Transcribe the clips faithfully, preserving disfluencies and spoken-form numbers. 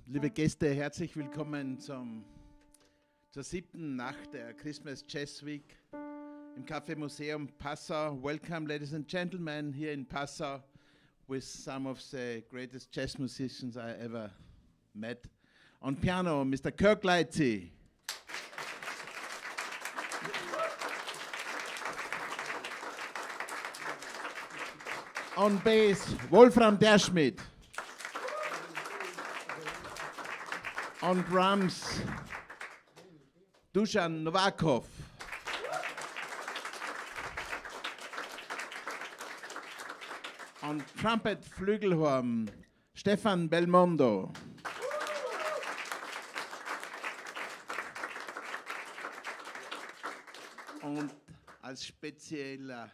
Liebe Gäste, herzlich willkommen zum, zur siebten Nacht der Christmas Jazz Week im Café Museum Passau. Welcome, ladies and gentlemen, here in Passau with some of the greatest jazz musicians I ever met. On piano, Mister Kirk Lightsey. On bass, Wolfram Derschmidt. On drums, Dusan Novakov. On trumpet, Flügelhorn, Stefan Belmondo. Und als spezieller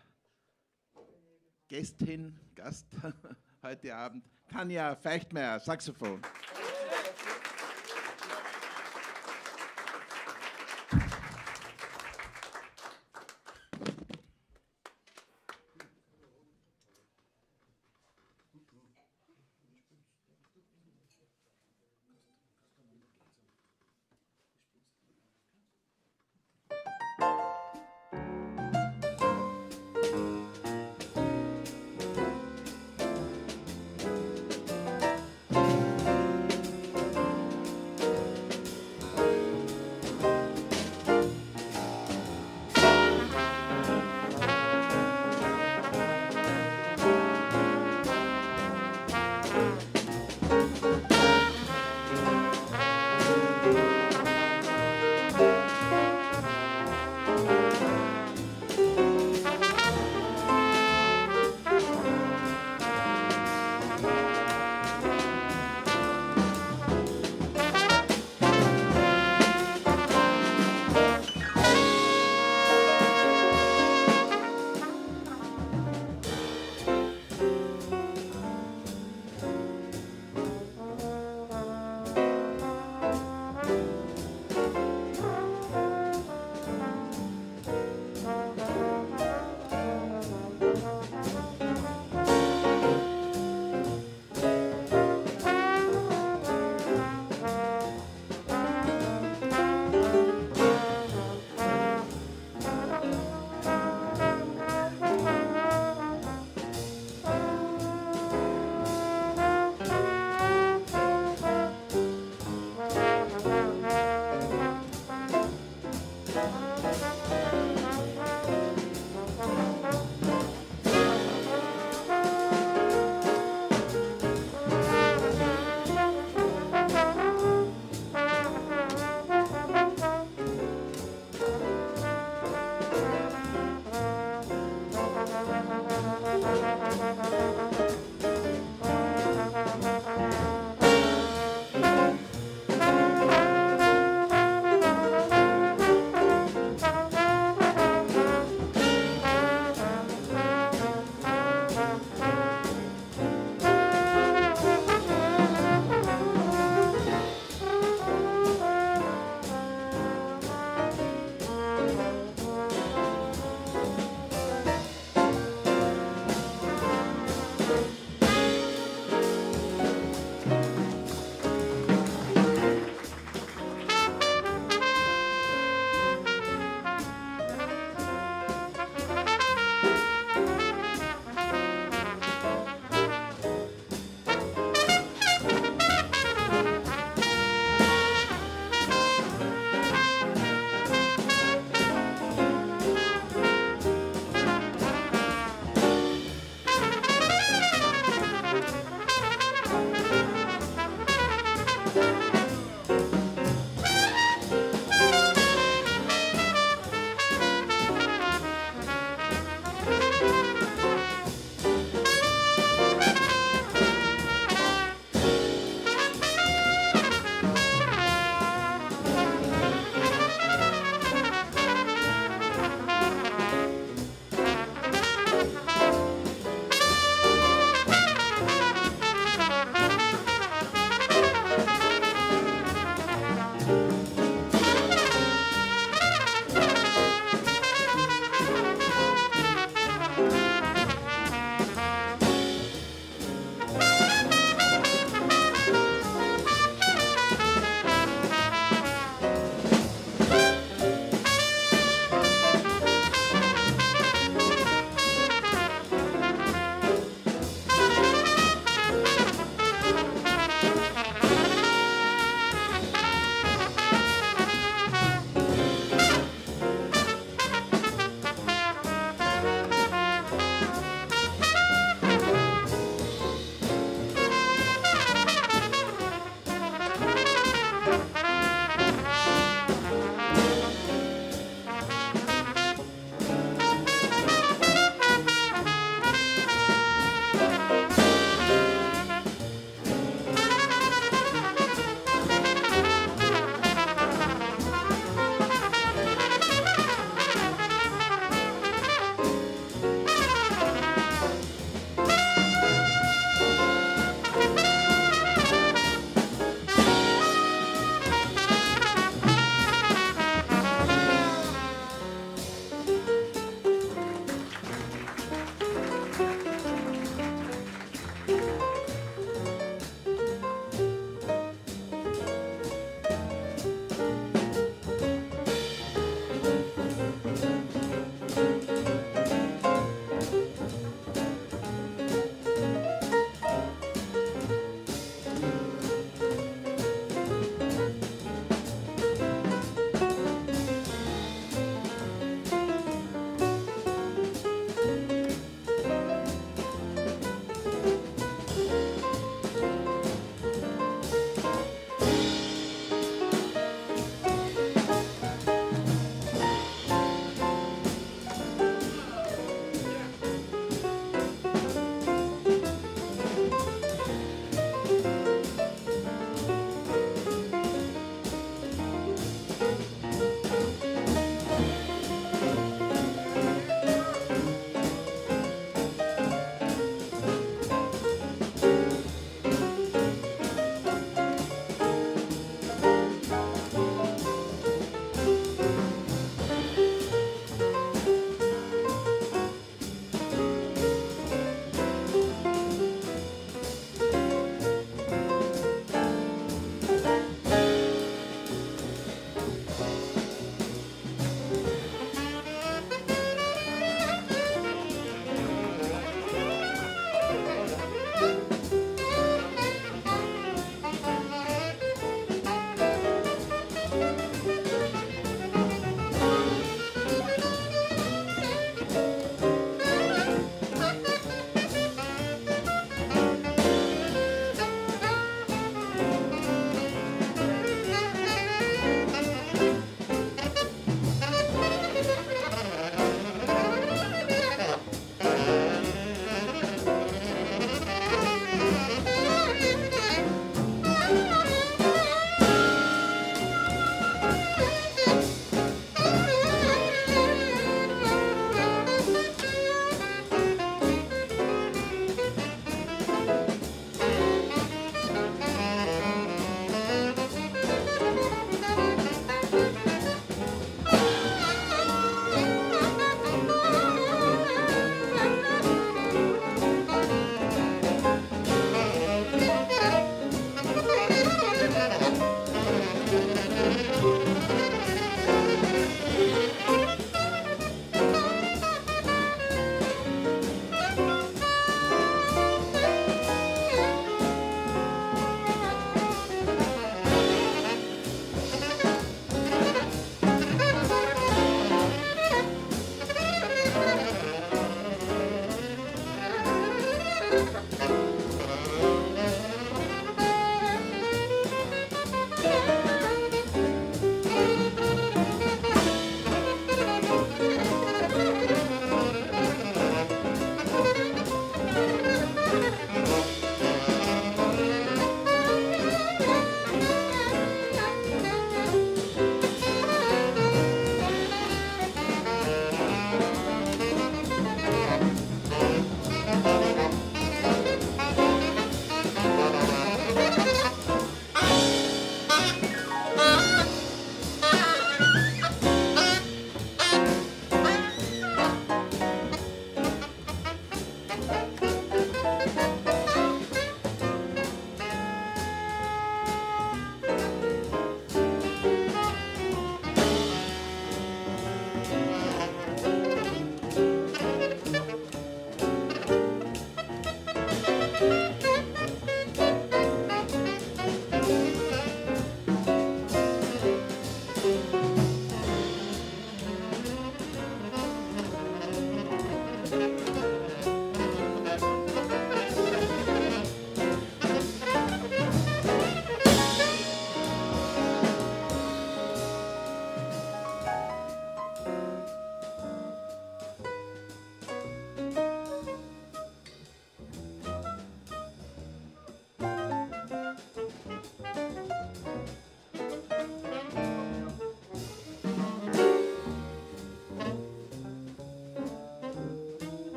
Gästin, Gast heute Abend, Tanja Feichtmeier, Saxophon.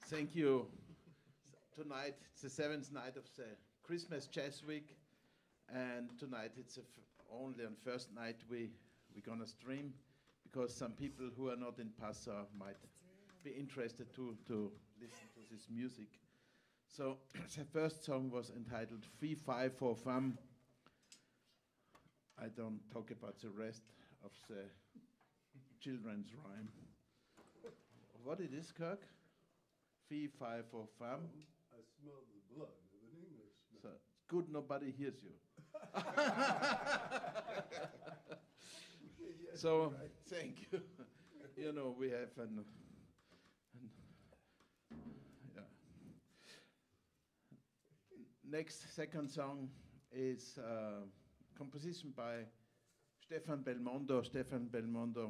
Thank you. Tonight it's the seventh night of the Christmas Jazz Week, and tonight it's a f only on first night we we're gonna stream, because some people who are not in Passau might be interested to to listen to this music. So the first song was entitled Fee Fi for Fam. I don't talk about the rest of the children's rhyme. What it is, Kirk? Fee Fi for Fam. I smell the blood of an Englishman. So it's good nobody hears you. Yes, So right. thank you. You know, we have an, an yeah. Next second song is uh, composition by Stefan Belmondo. Stefan Belmondo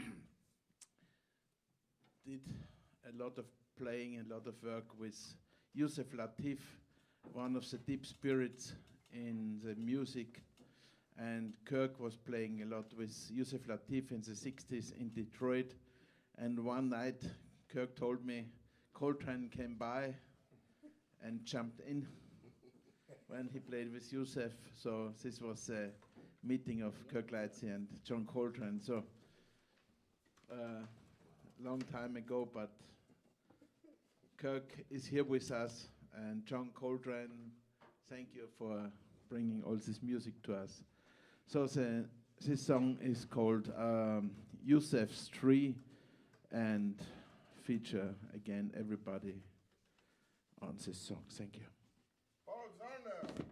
did a lot of playing, a lot of work with Yusef Lateef, one of the deep spirits in the music. And Kirk was playing a lot with Yusef Lateef in the sixties in Detroit. And one night, Kirk told me Coltrane came by and jumped in when he played with Yusef. So this was a meeting of Kirk Lightsey and John Coltrane. So uh, long time ago, but Kirk is here with us, and John Coltrane, thank you for bringing all this music to us. So the, this song is called um, Yusef's Tree, and feature again everybody on this song. Thank you. Alexander.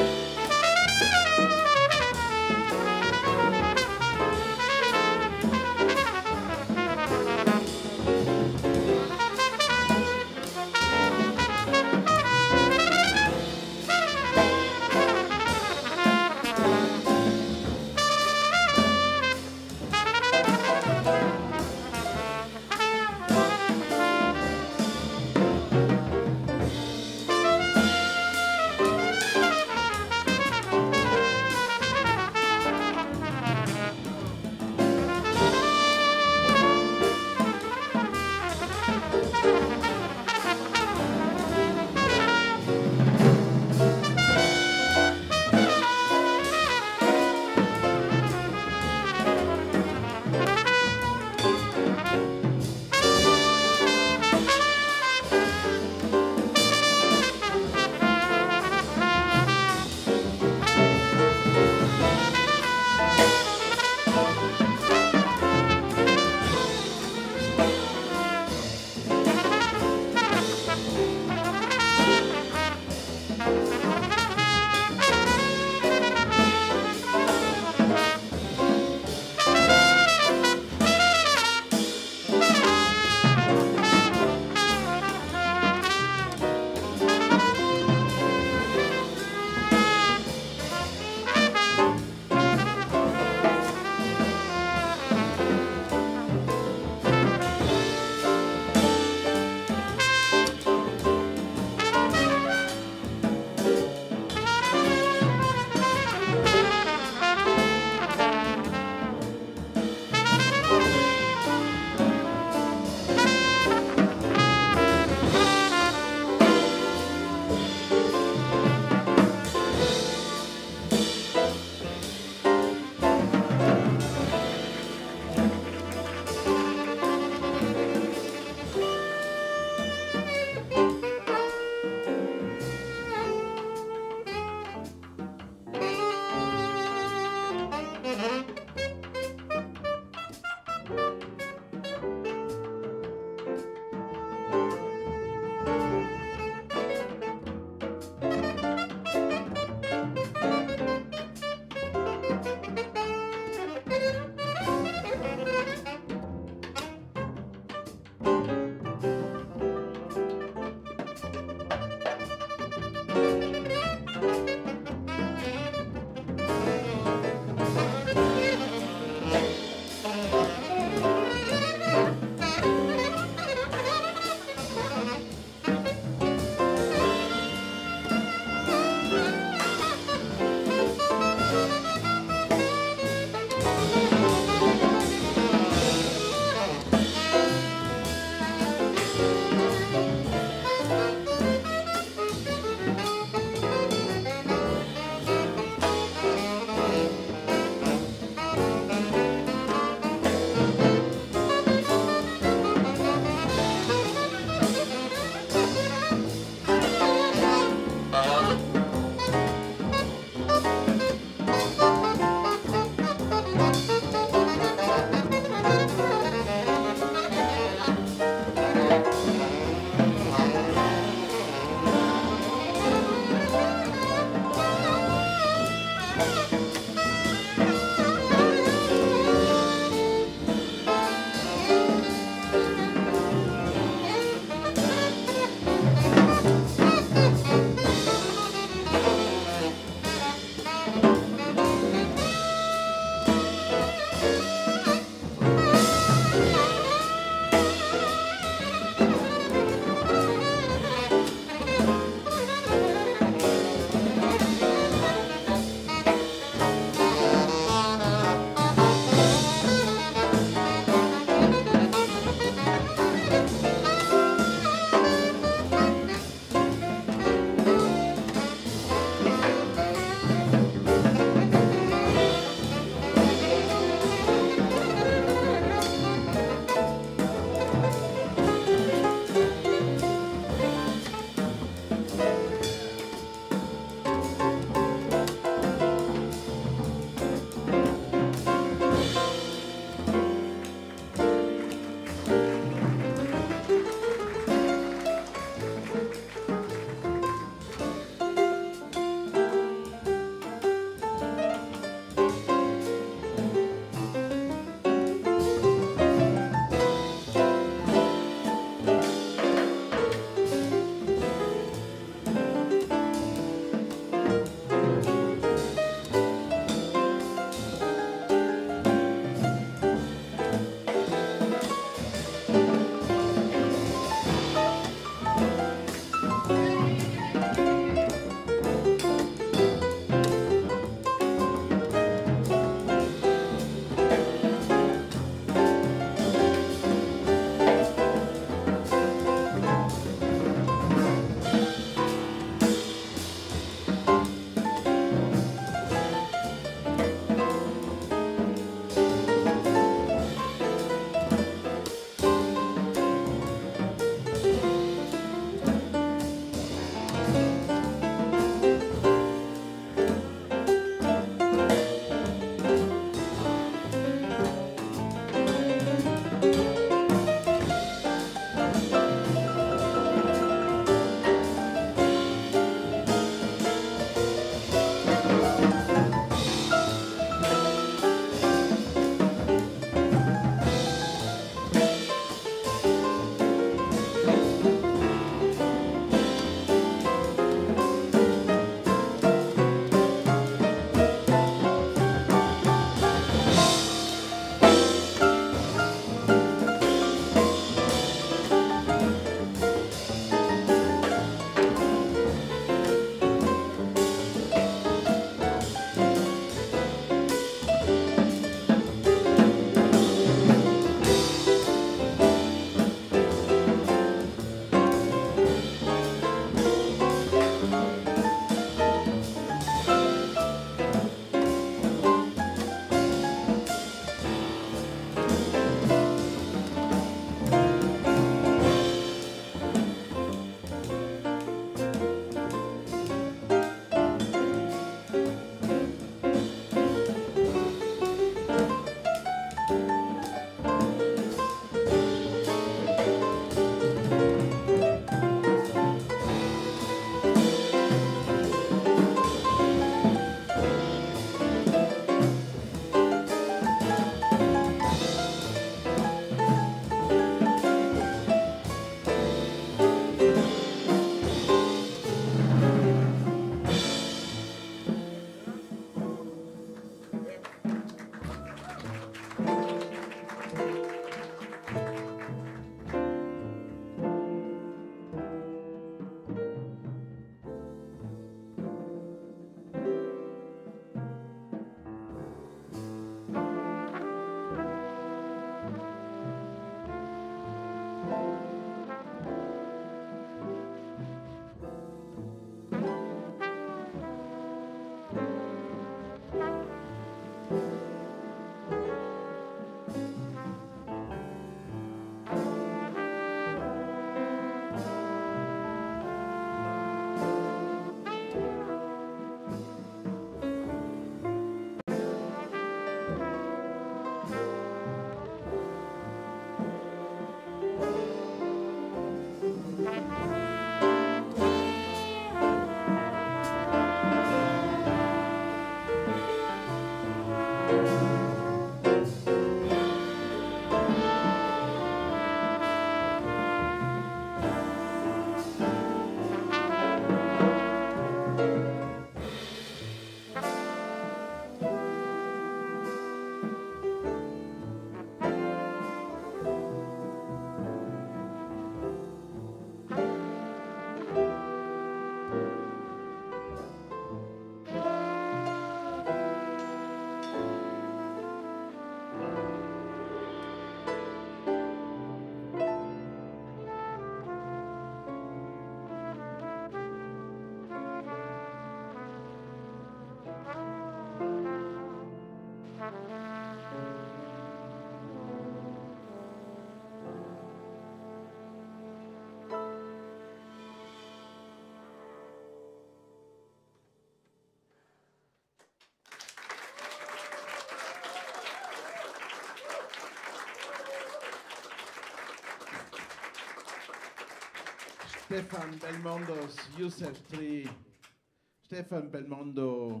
Stefan Belmondo's Yusef Tree, Stefan Belmondo,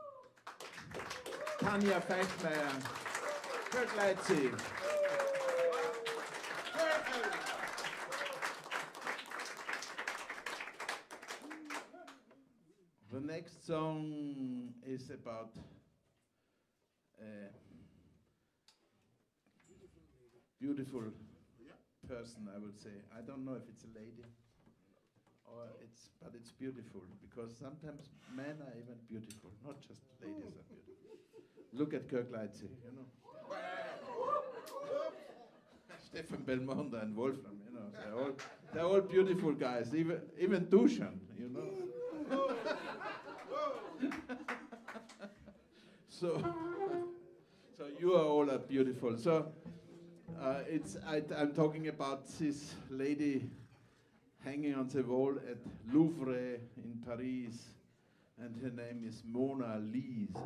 Tanja Feichtmeier, Kirk Lightsey. The next song is about a beautiful person, I would say. I don't know if it's a lady. Or it's, but it's beautiful, because sometimes men are even beautiful, not just ladies are beautiful. Look at Kirk Lightsey, you know. Stefan Belmondo and Wolfram, you know, they're all, they're all beautiful guys, even, even Dushan, you know. so, so you are all are beautiful. So uh, it's, I, I'm talking about this lady hanging on the wall at Louvre in Paris, and her name is Mona Lisa.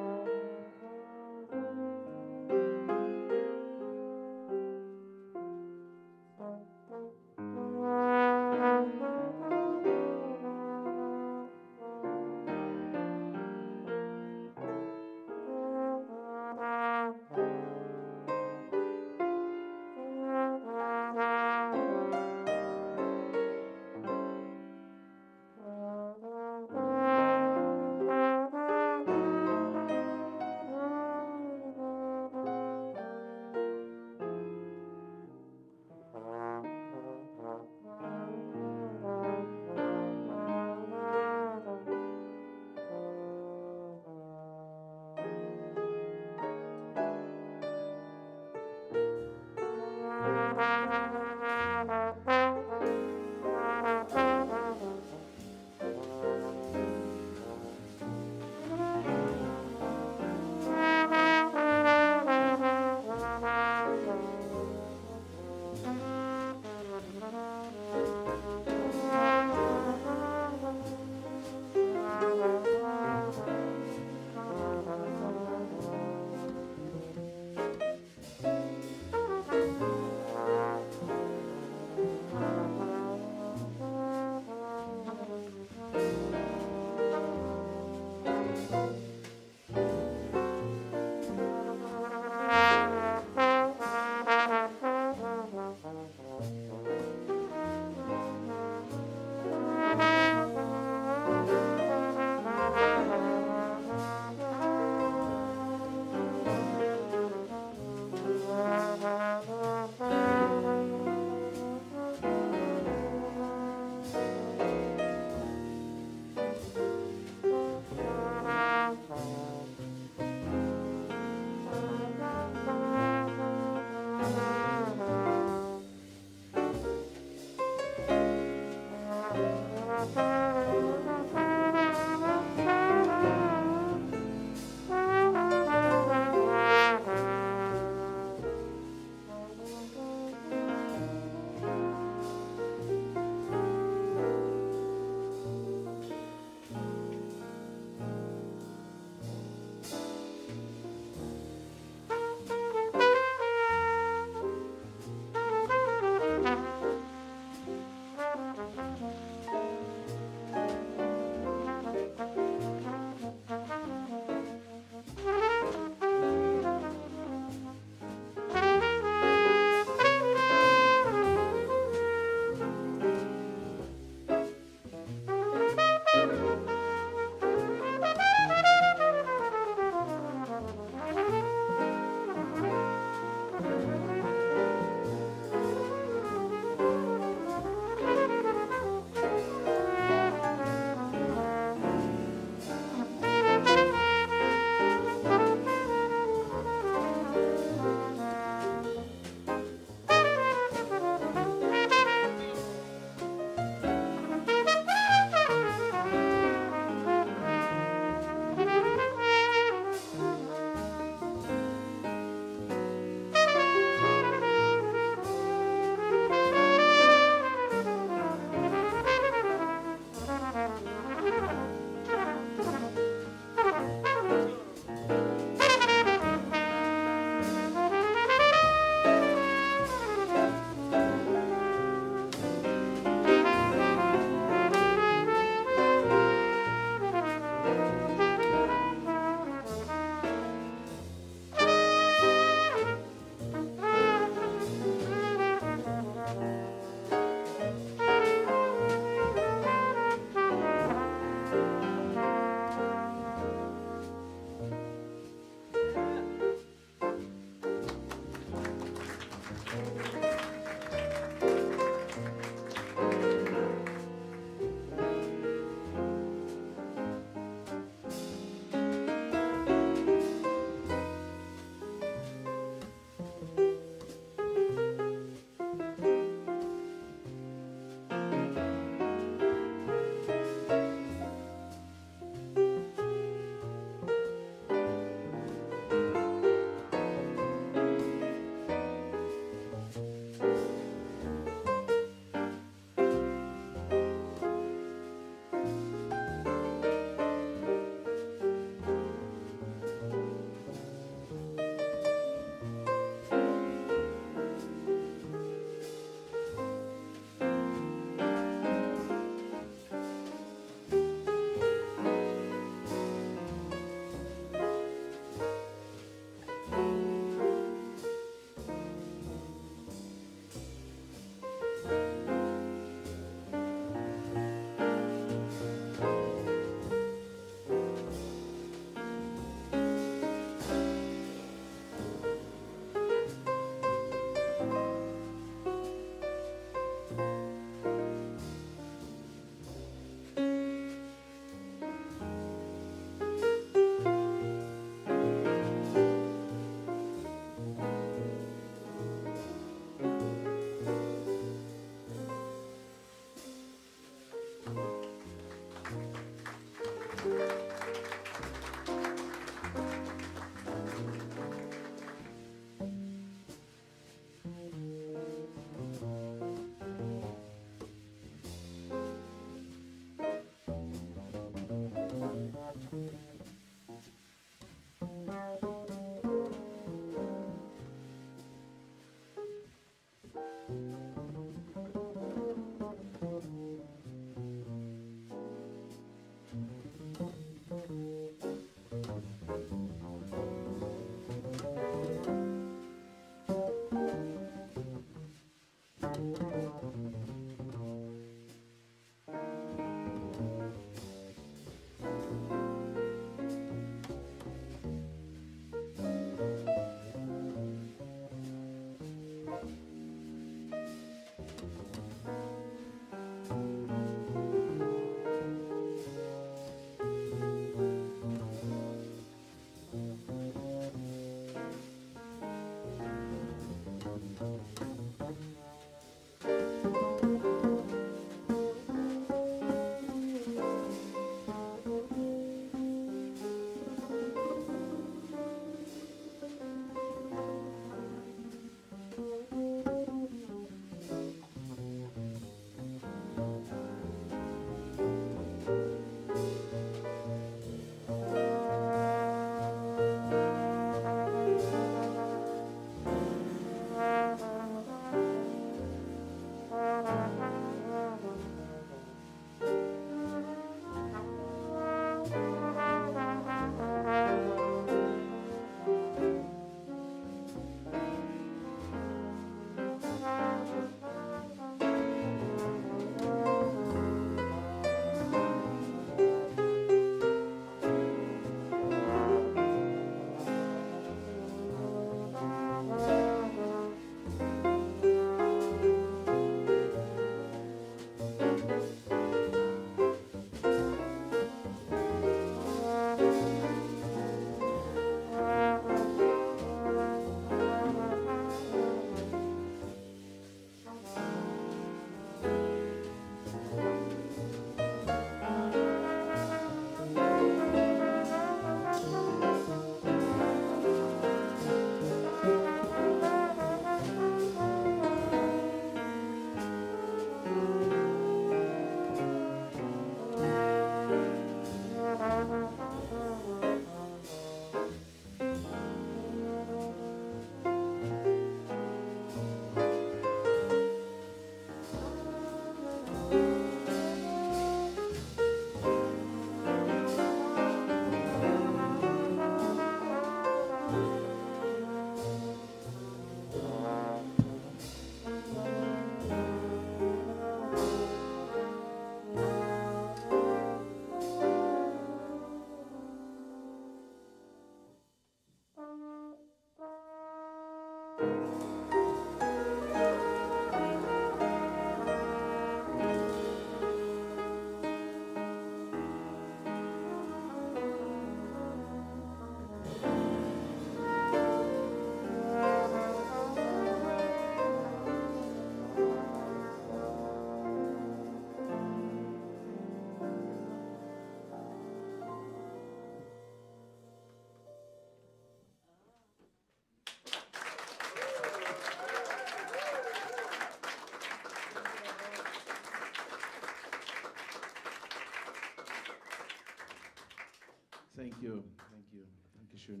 Thank you, thank you, Dankeschön.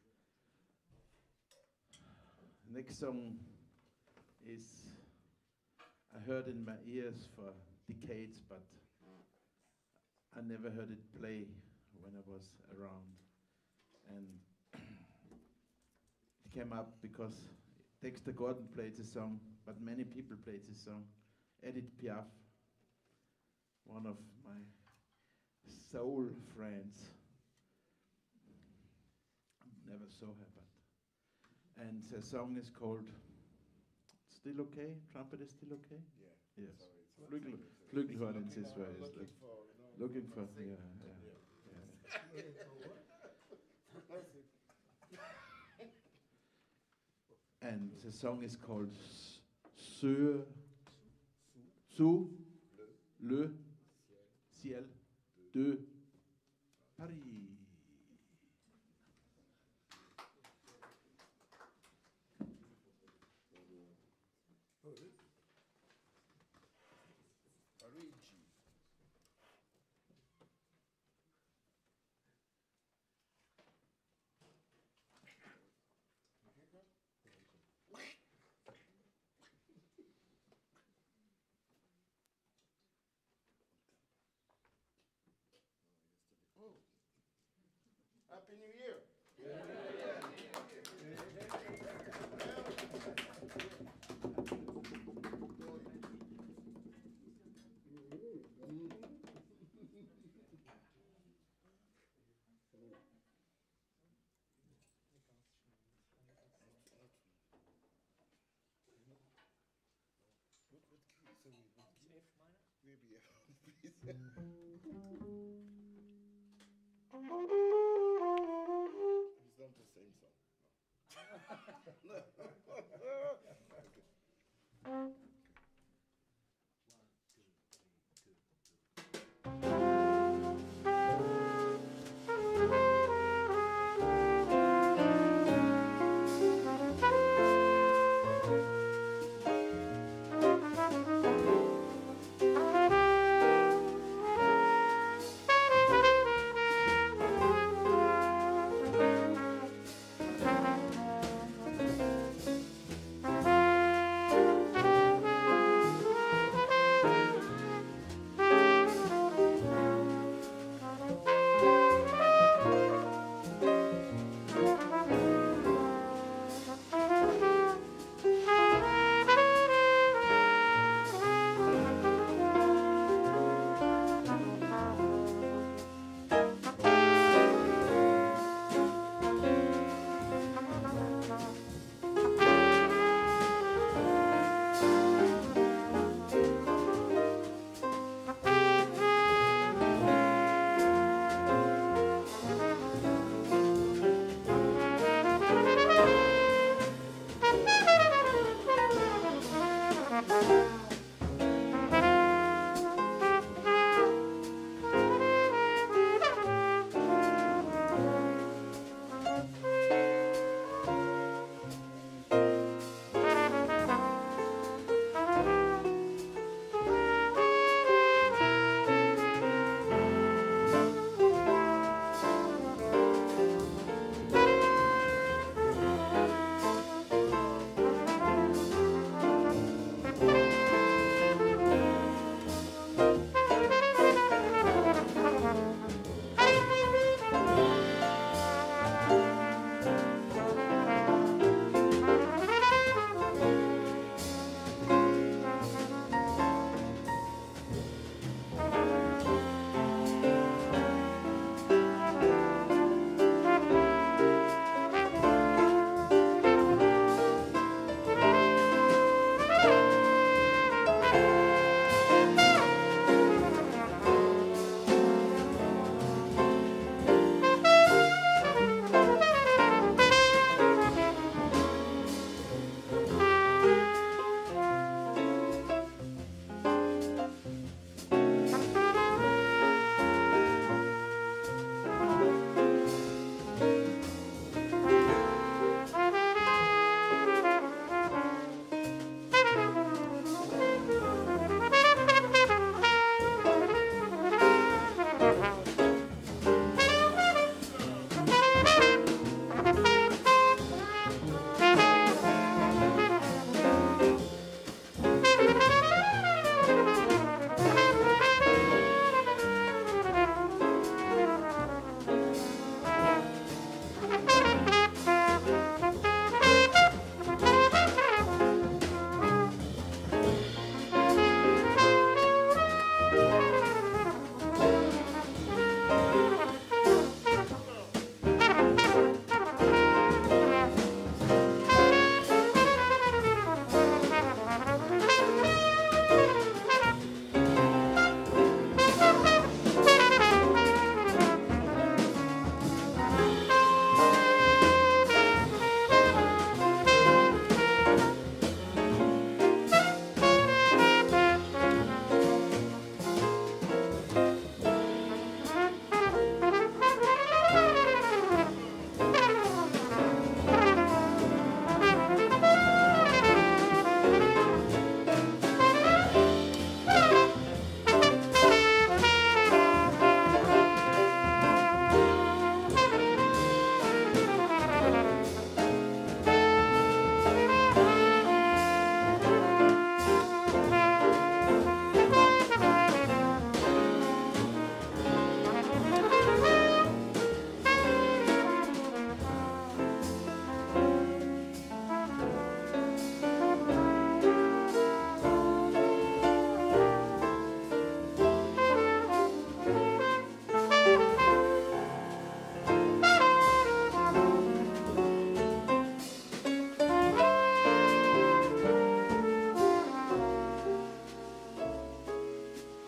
Next song is, I heard in my ears for decades, but I never heard it play when I was around. And it came up because Dexter Gordon played the song, but many people played the song. Edith Piaf, one of my soul friends. Never saw her, but. And the song is called Still Okay? Trumpet is still okay? Yeah. Yes. Sorry, it's Flügel, not- Flügelhorn in looking this for- way. Is looking like for, you know, looking for, thing. yeah, yeah. And the song is called S- Sur, Sous le ciel de Paris. Parigi. Oh. Happy New Year. Maybe, please. It's not the same song. No. Okay. Thank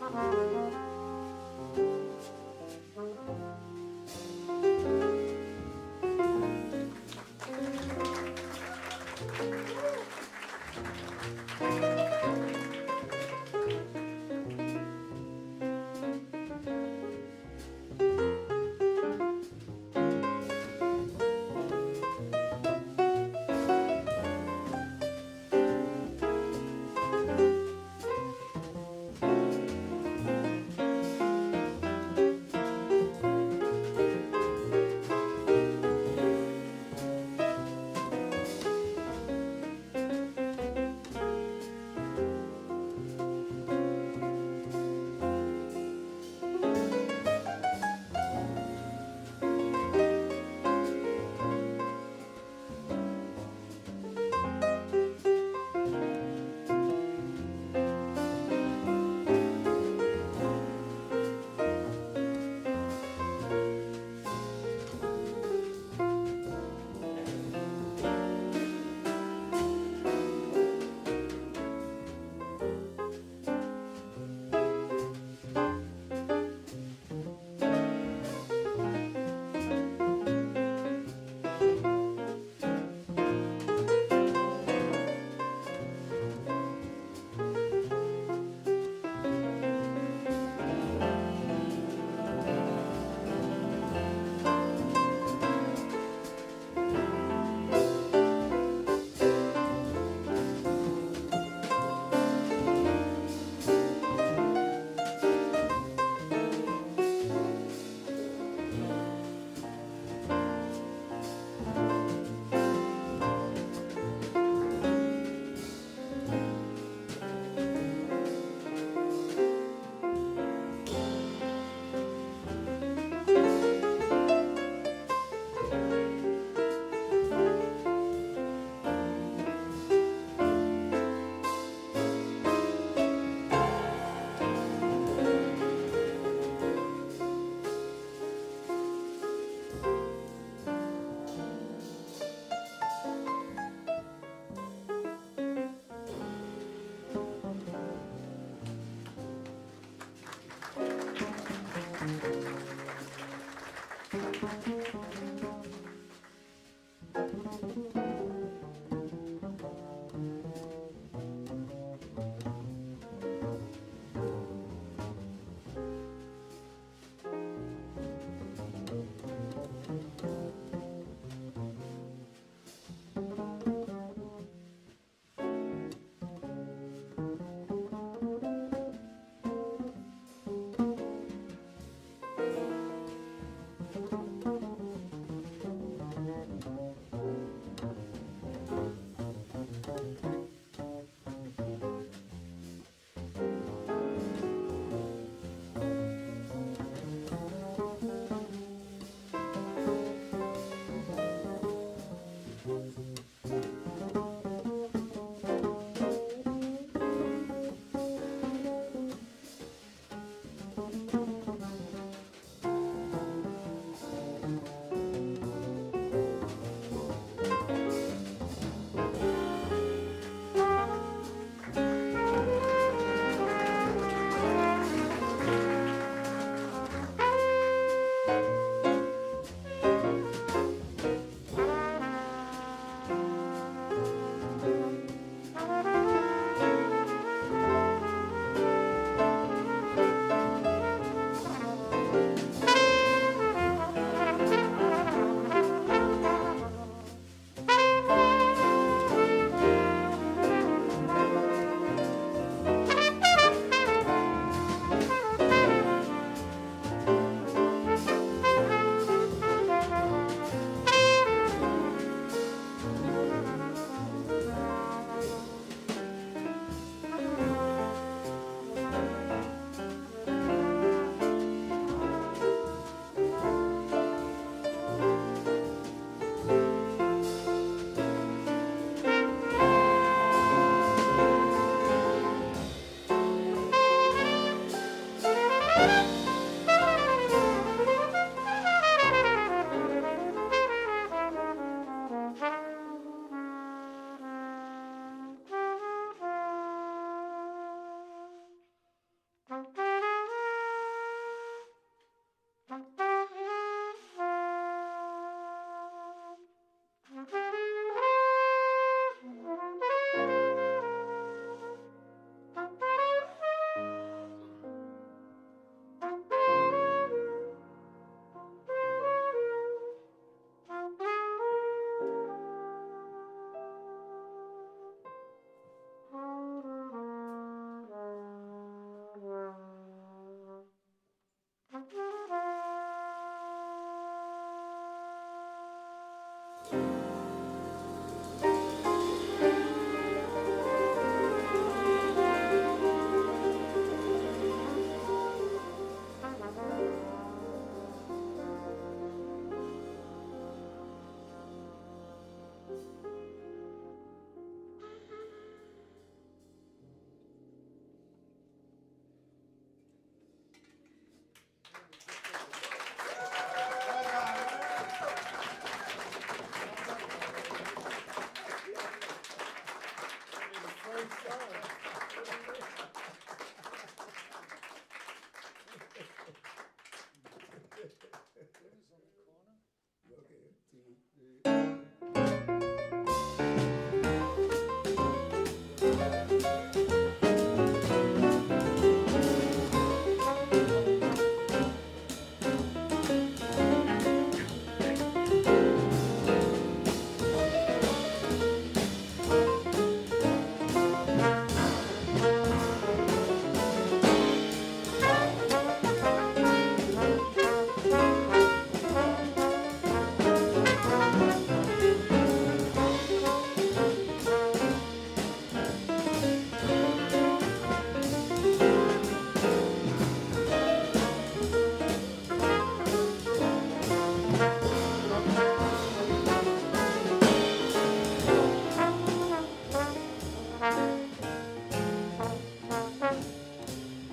Thank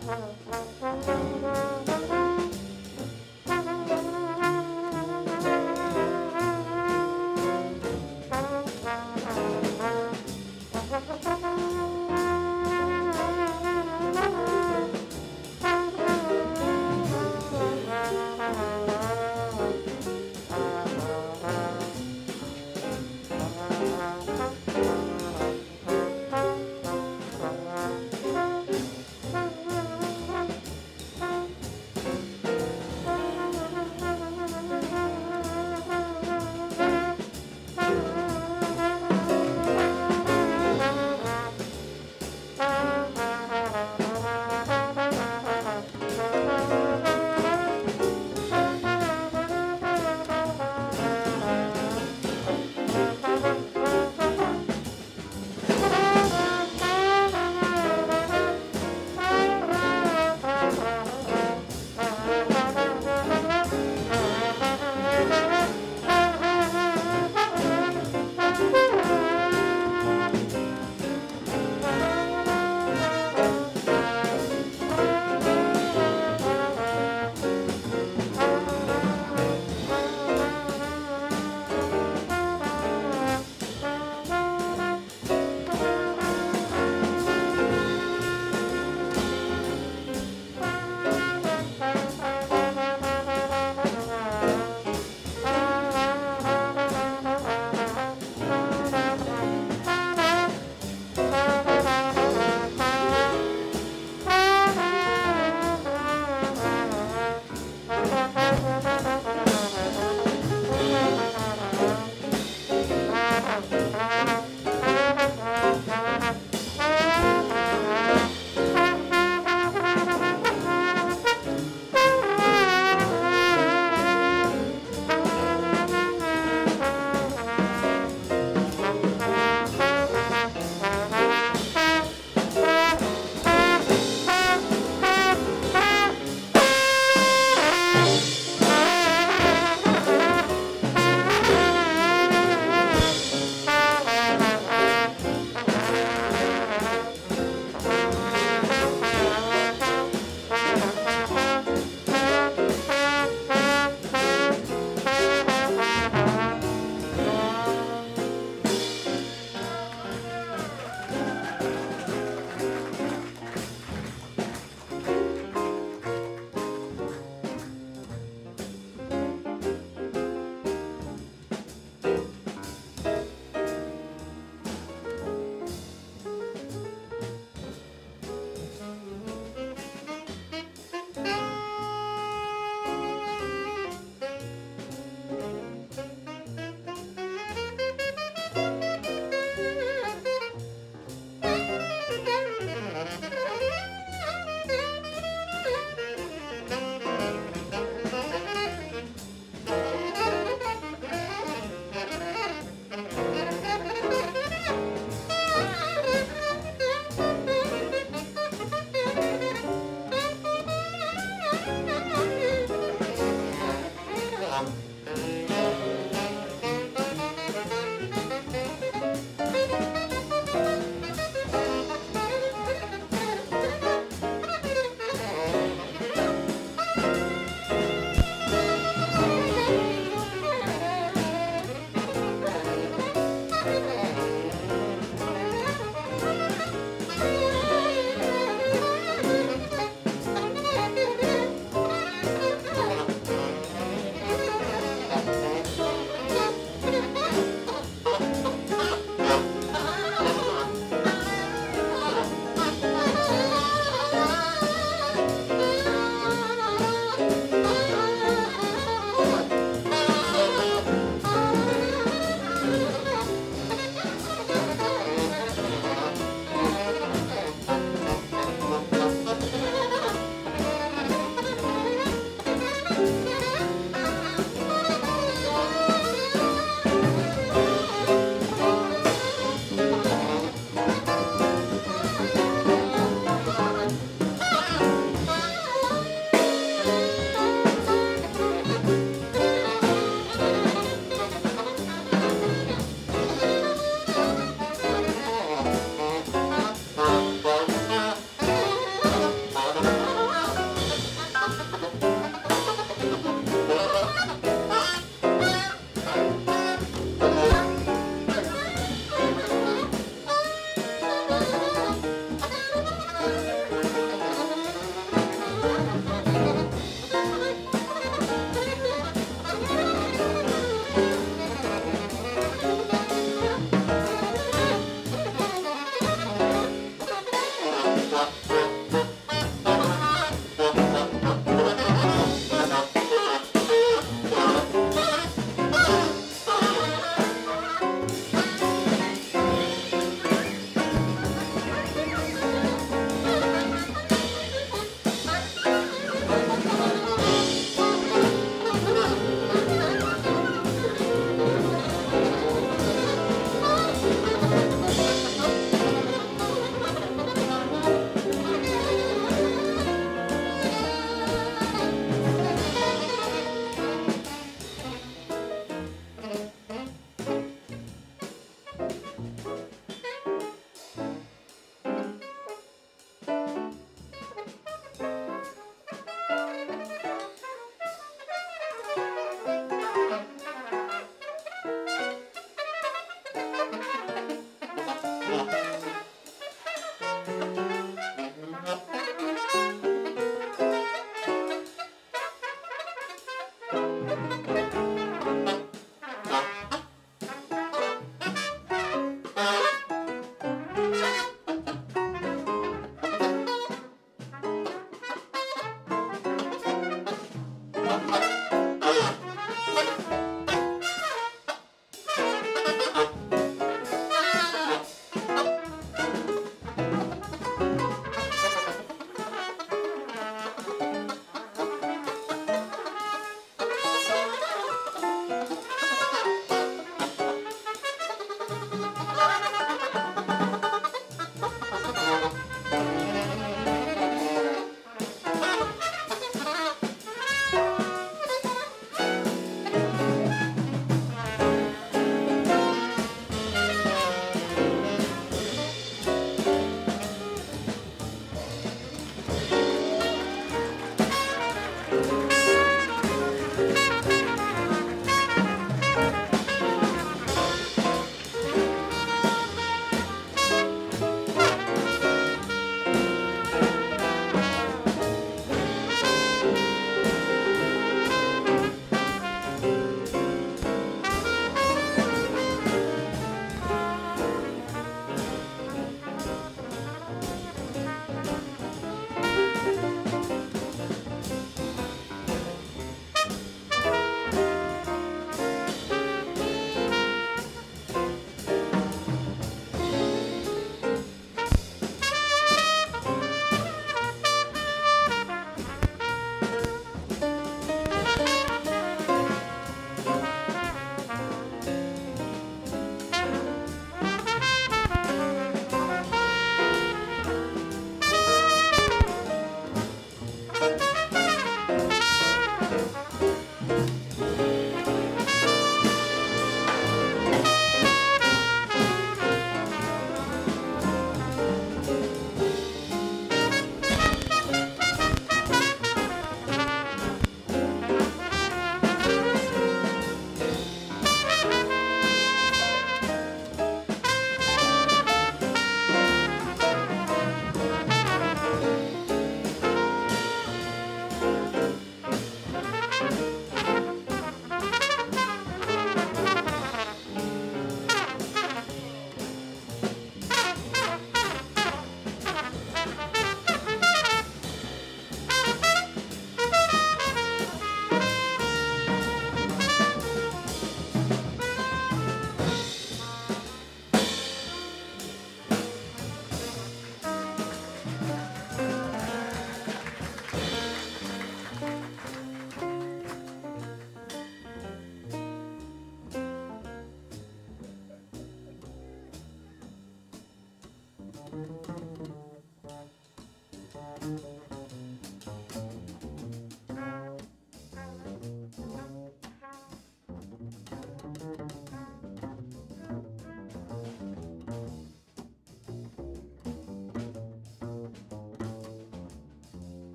Thank you.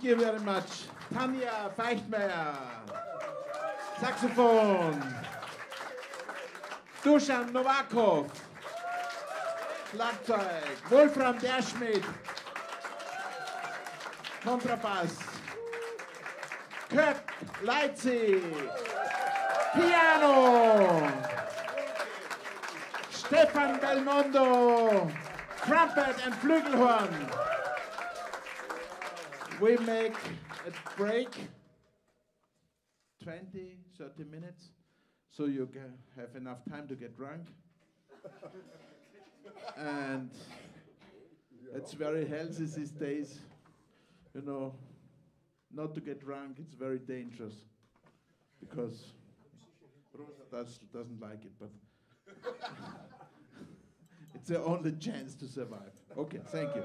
you very much. Tanja Feichtmeier, Saxophon. Dusan Novakov, Schlagzeug. Wolfram Derschmidt, Kontrabass. Kurt Leitzi, Piano. Stefan Belmondo, trumpet and Flügelhorn. We make a break, twenty, thirty minutes, so you have enough time to get drunk. And it's very healthy these days, you know, not to get drunk, it's very dangerous, because Rosa does, doesn't like it, but it's the only chance to survive. Okay, thank you.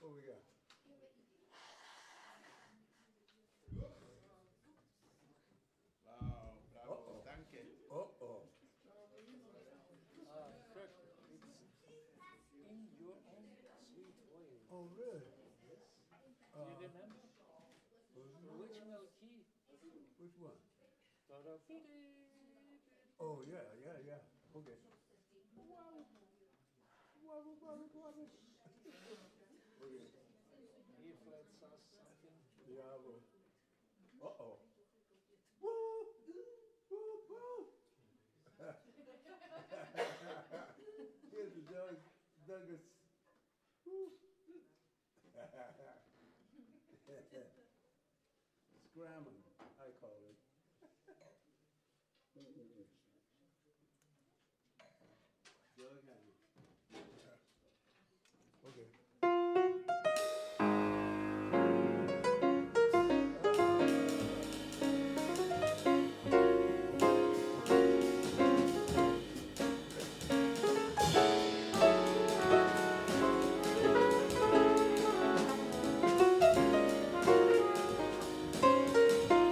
What we got? Wow, bravo, Uh-oh. danke. Uh-oh. Uh, Fred, it's in your own sweet way. Oh, really? Do you remember? Who's The original key. Which one? Da-da-dee-dee. Oh, yeah, yeah, yeah. Okay. Wobble, wobble, wobble, wobble. Okay. E flat sus something. Yeah, well. Uh-oh. Woo! Woo, woo! Here's the Doug, Douglas. Woo! Scramming, I call it. Doug Haney. Okay. Thank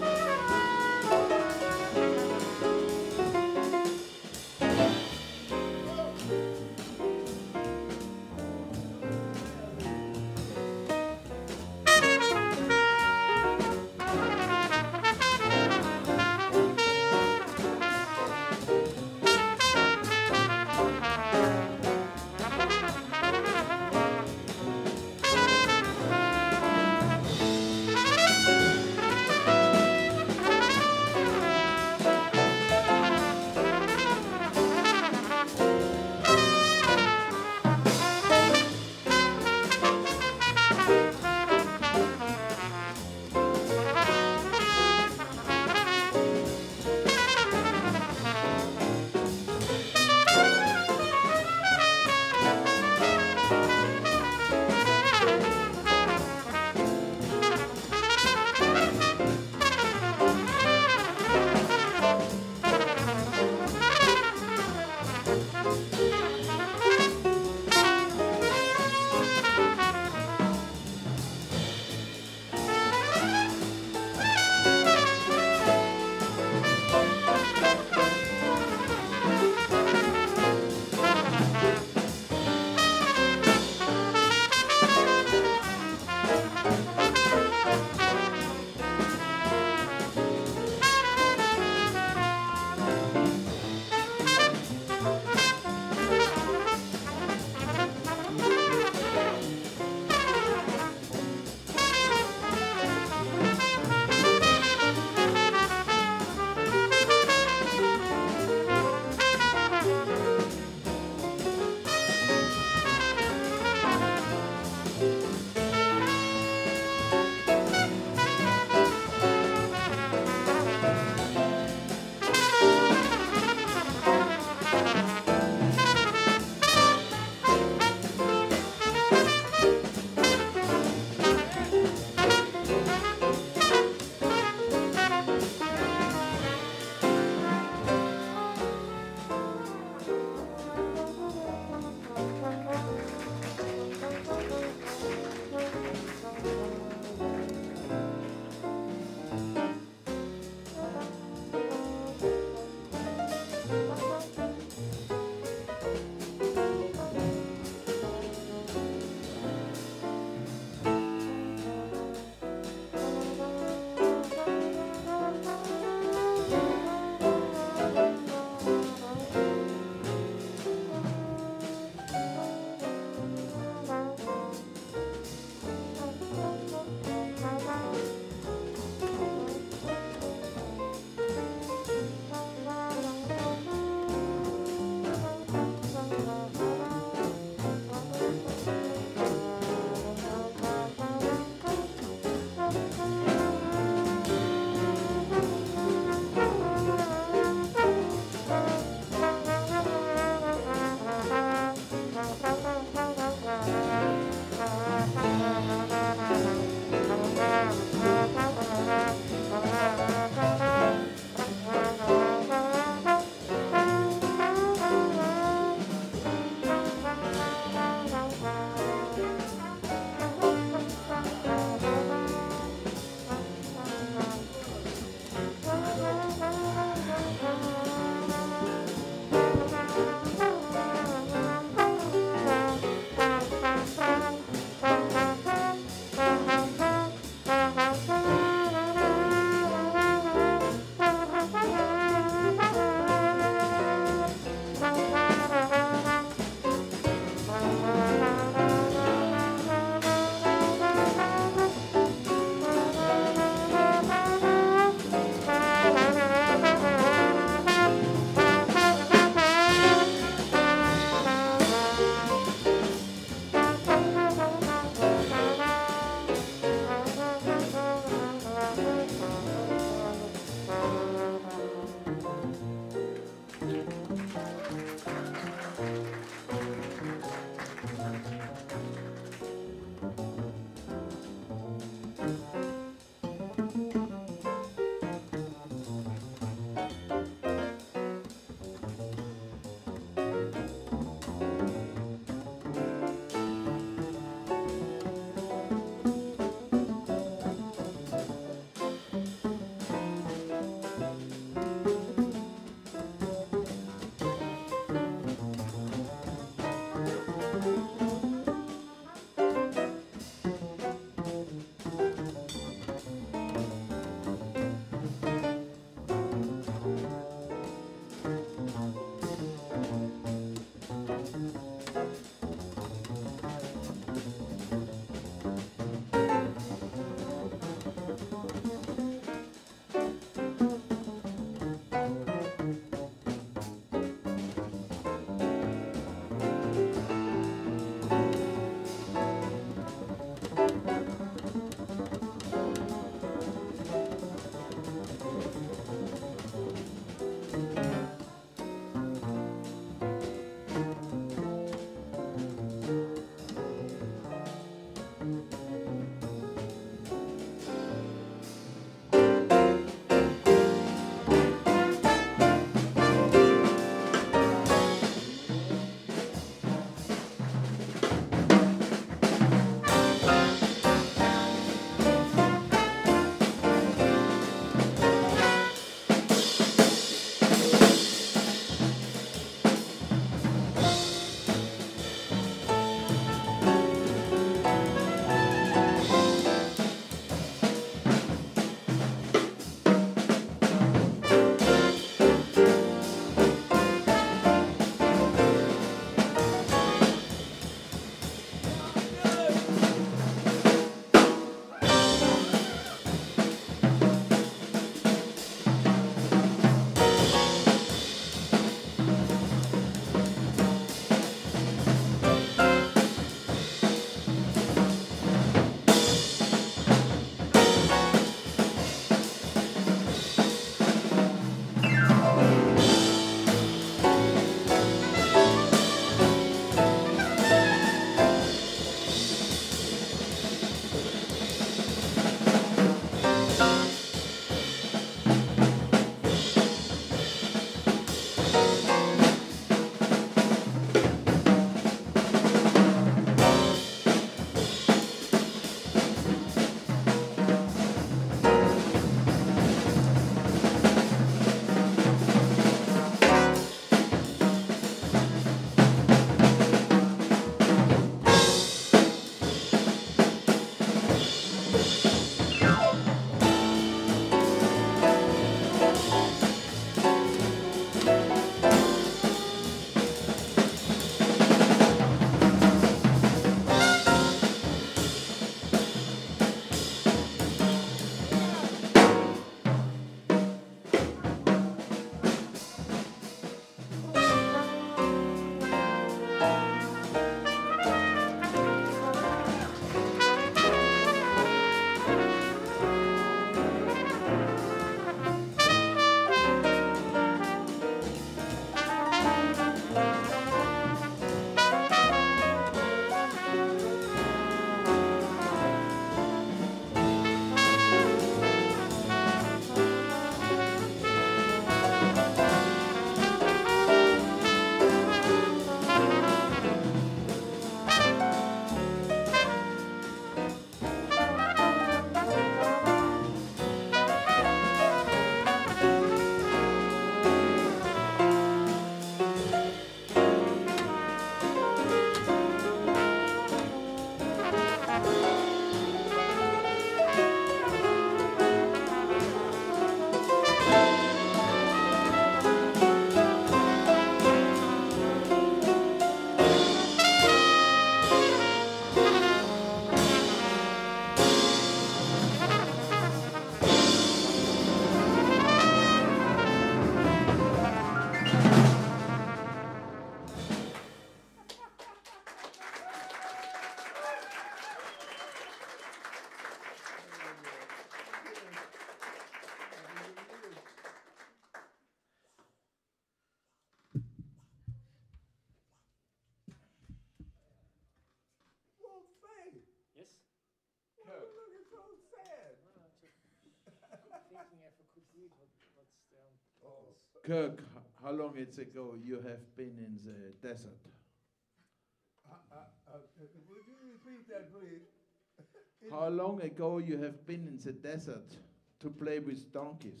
Oh. Kirk, h- how long it's ago you have been in the desert? Uh, uh, uh, would you repeat that, please? In How the- long ago you have been in the desert to play with donkeys?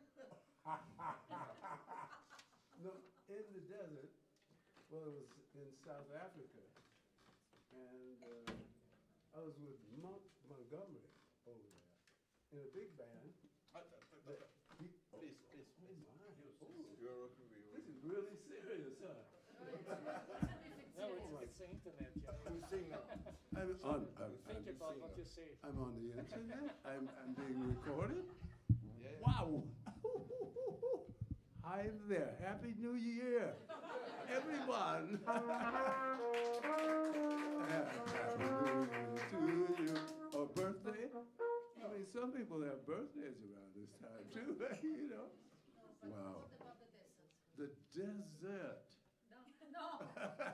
No, in the desert, well, it was in South Africa, and uh, I was with Monk Montgomery over there in a big band. that he- oh, Please, please, oh please. my, oh, You're okay, we this is really serious, huh? No, it's, it's the internet, you know. You sing now. I'm on, I'm, Think I'm, about what you say. I'm on the internet. I'm, I'm being recorded. Yeah. Wow. Hi there. Happy New Year, everyone. Happy New Year to you. Or birthday. I mean, some people have birthdays around this time too, you know. Wow. What about the desert? The desert. No.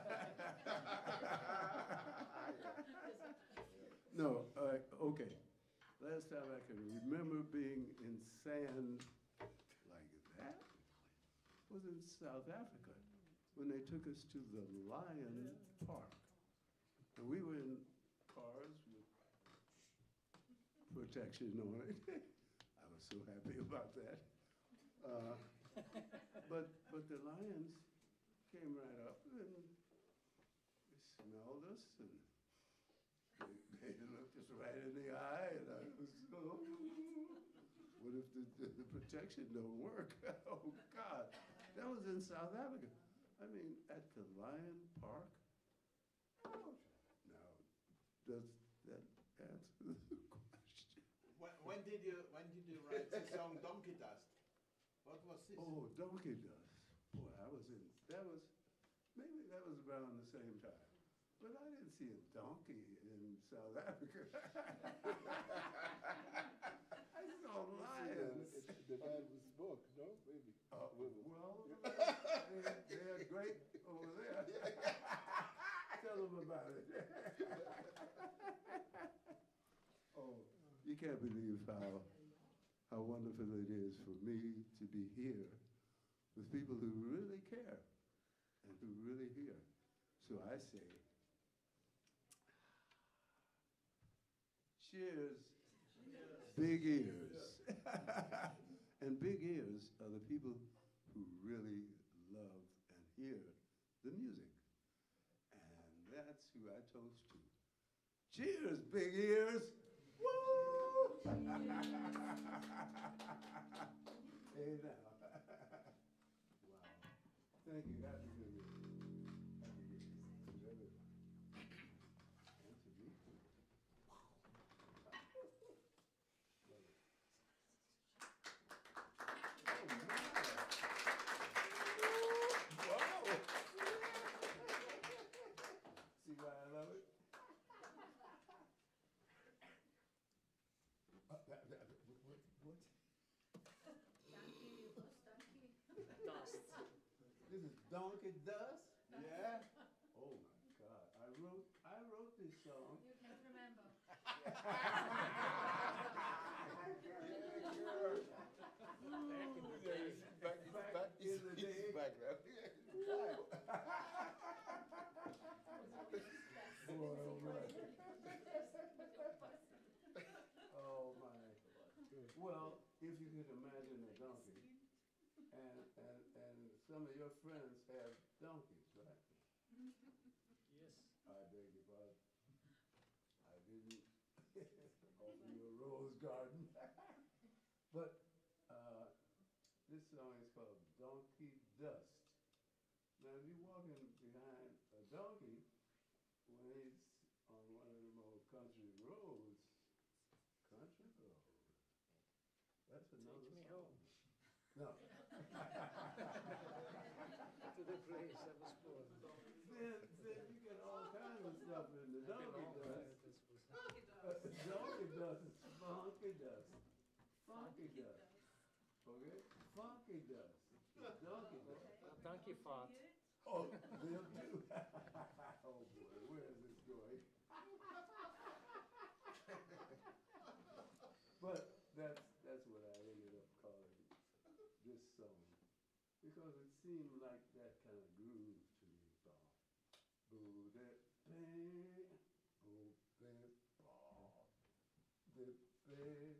No, uh, okay. Last time I can remember being in sand like that was in South Africa when they took us to the Lion Park. And we were in cars with protection on it. I was so happy about that. Uh, but, but the lions came right up and they smelled us and they, they looked us right in the eye, and I was so, what if the, the, the protection don't work? Oh, God. That was in South Africa. I mean, at the Lion Park? Oh, now, does that answer the question? When, when did you when did you write the song Donkey Dust? What was this? Oh, Donkey Dust. Boy, I was in, that was, maybe that was around the same time. But I didn't see a donkey in South Africa. I saw lions. The band was booked, no? Maybe. Uh, With it. well, they, they're great over there. Tell them about it. Oh, you can't believe how, how wonderful it is for me to be here with people who really care and who really hear. So I say, cheers, big ears. And big ears are the people who really love and hear the music. And that's who I toast to. Cheers, big ears. Woo! Hey now. Wow. Thank you. Happy New Year. Happy New Year to everyone. And to me too. Love it. Oh, my. Wow. See why I love it? Uh, that- that- what- what- what? Donkey, what's donkey? Dust. This is Donkey Dust? Yeah. Oh my God! I wrote I wrote this song. You can't remember. Back in the day. Back, Back back, in it's, the it's day. back now. Boy, oh my. Oh my. Well, if you could imagine a donkey, and and and some of your friends have donkeys, right? Yes. I beg your pardon. I didn't offer you a rose garden. But uh, this song is called Donkey Dust. Now, if you're walking behind a donkey when he's on one of them old country roads, country road, that's another me song. home. No. To the place I was born. then, then you get all kinds of stuff in the donkey Belong dust. there, this was- Uh, donkey dust is funky dust. Funky dust. Okay? Funky dust. Donkey dust. Donkey fart. Oh, they'll do. Oh boy, where is this going? But that's that's what I ended up calling this song. because it seemed like that kind of groove to me. Boo de boo de de de.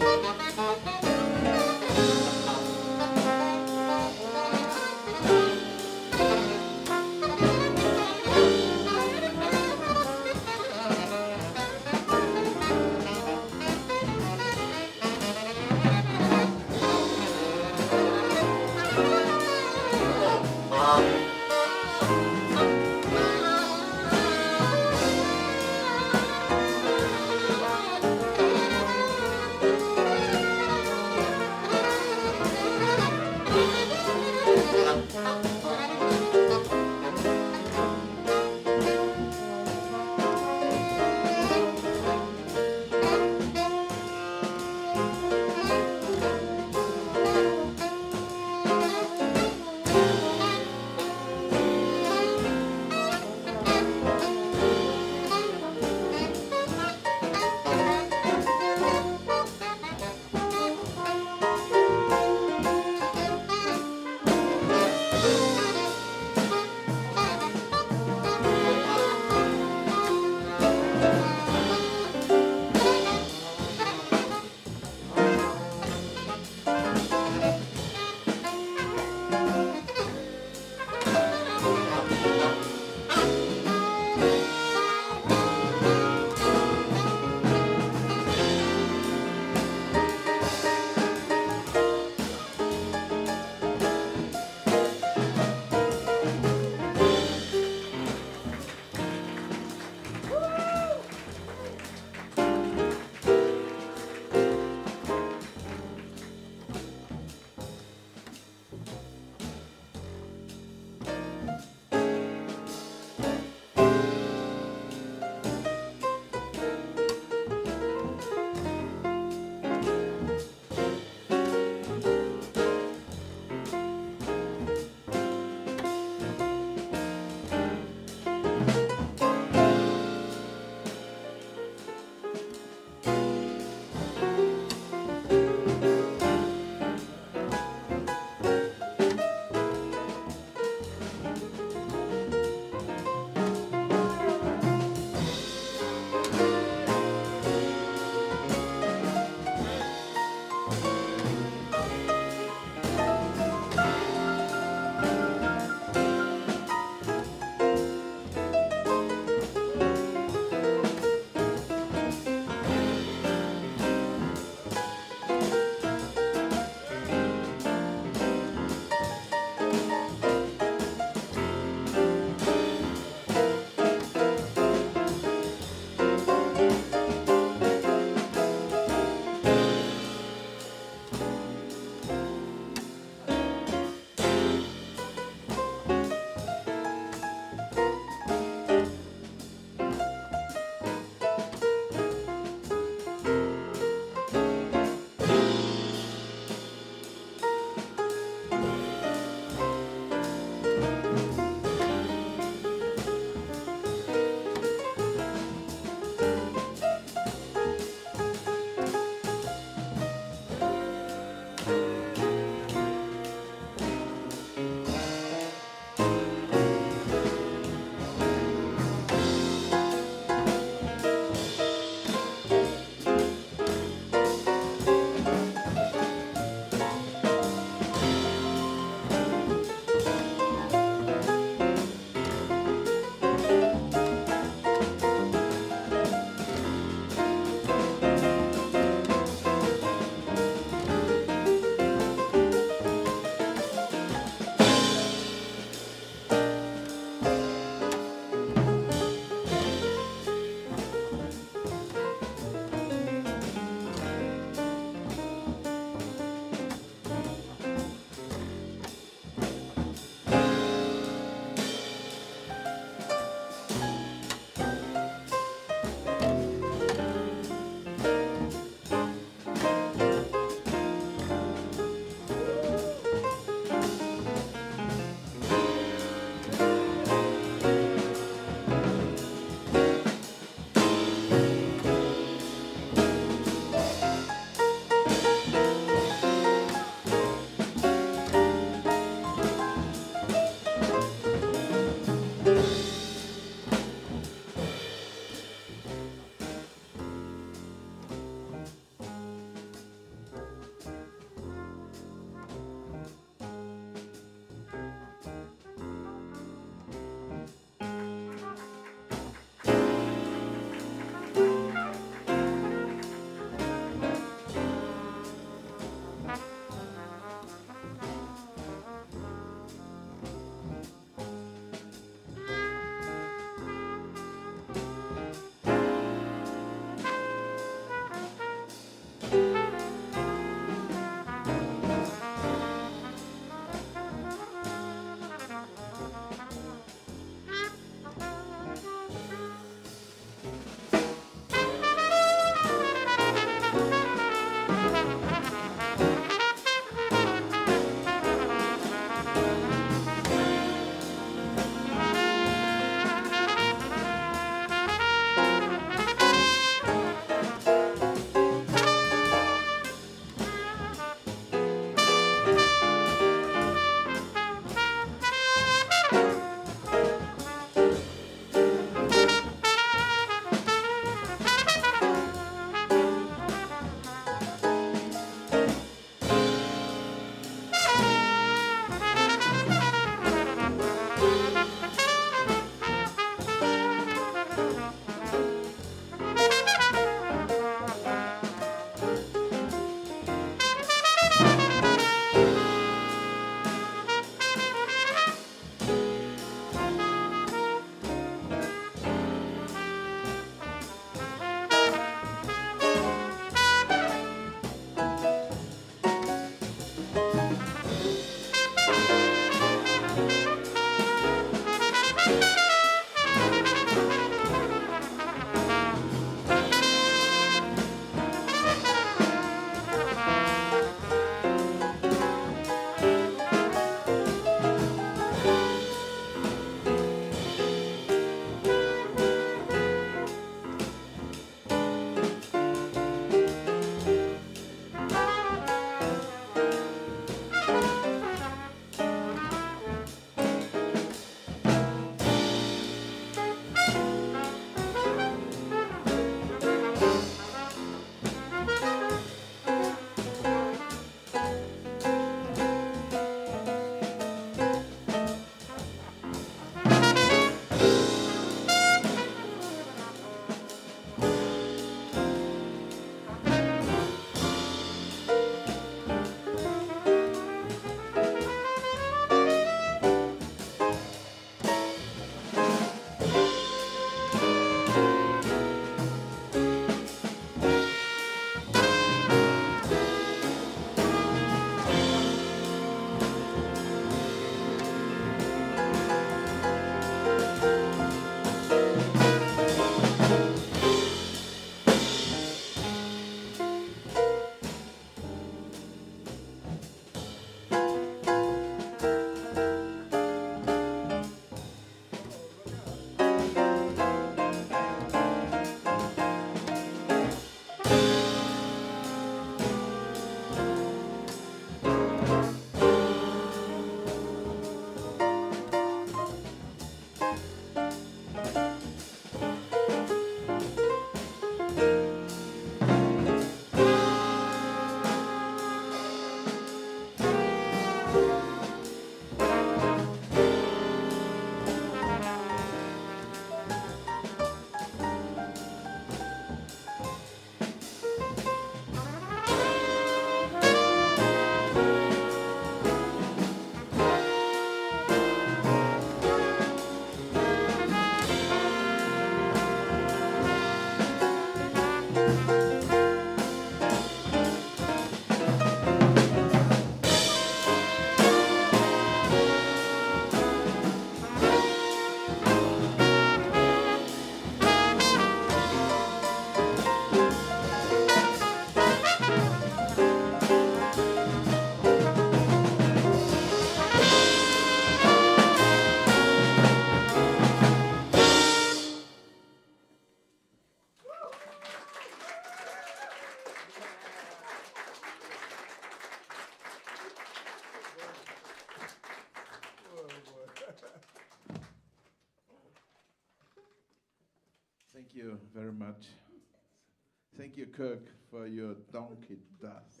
you very much. Thank you, Kirk, for your donkey dust.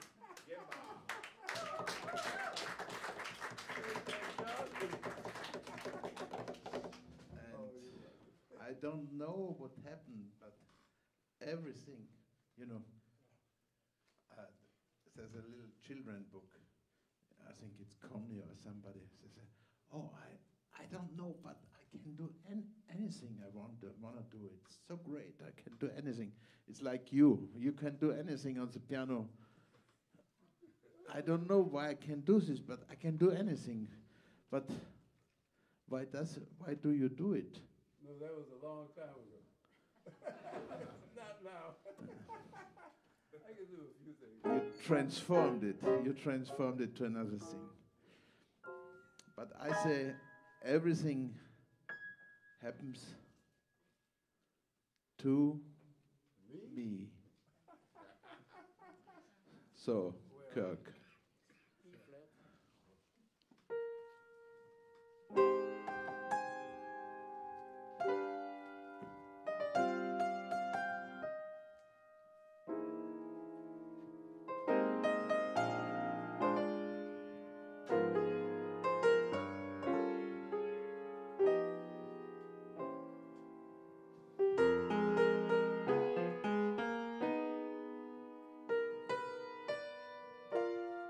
And I don't know what happened, but everything, you know, uh, there's a little children book. I think it's Connie or somebody says, "Oh, I, I don't know, but I can do an- anything I want to want to do. It's so great. I can do anything. It's like you. You can do anything on the piano. I don't know why I can do this, but I can do anything. But why does why do you do it? No, that was a long time ago. Not now. I can do a few things. You transformed it. You transformed it to another thing. But I say everything happens to Me? me. So, Kirk. E flat. Thank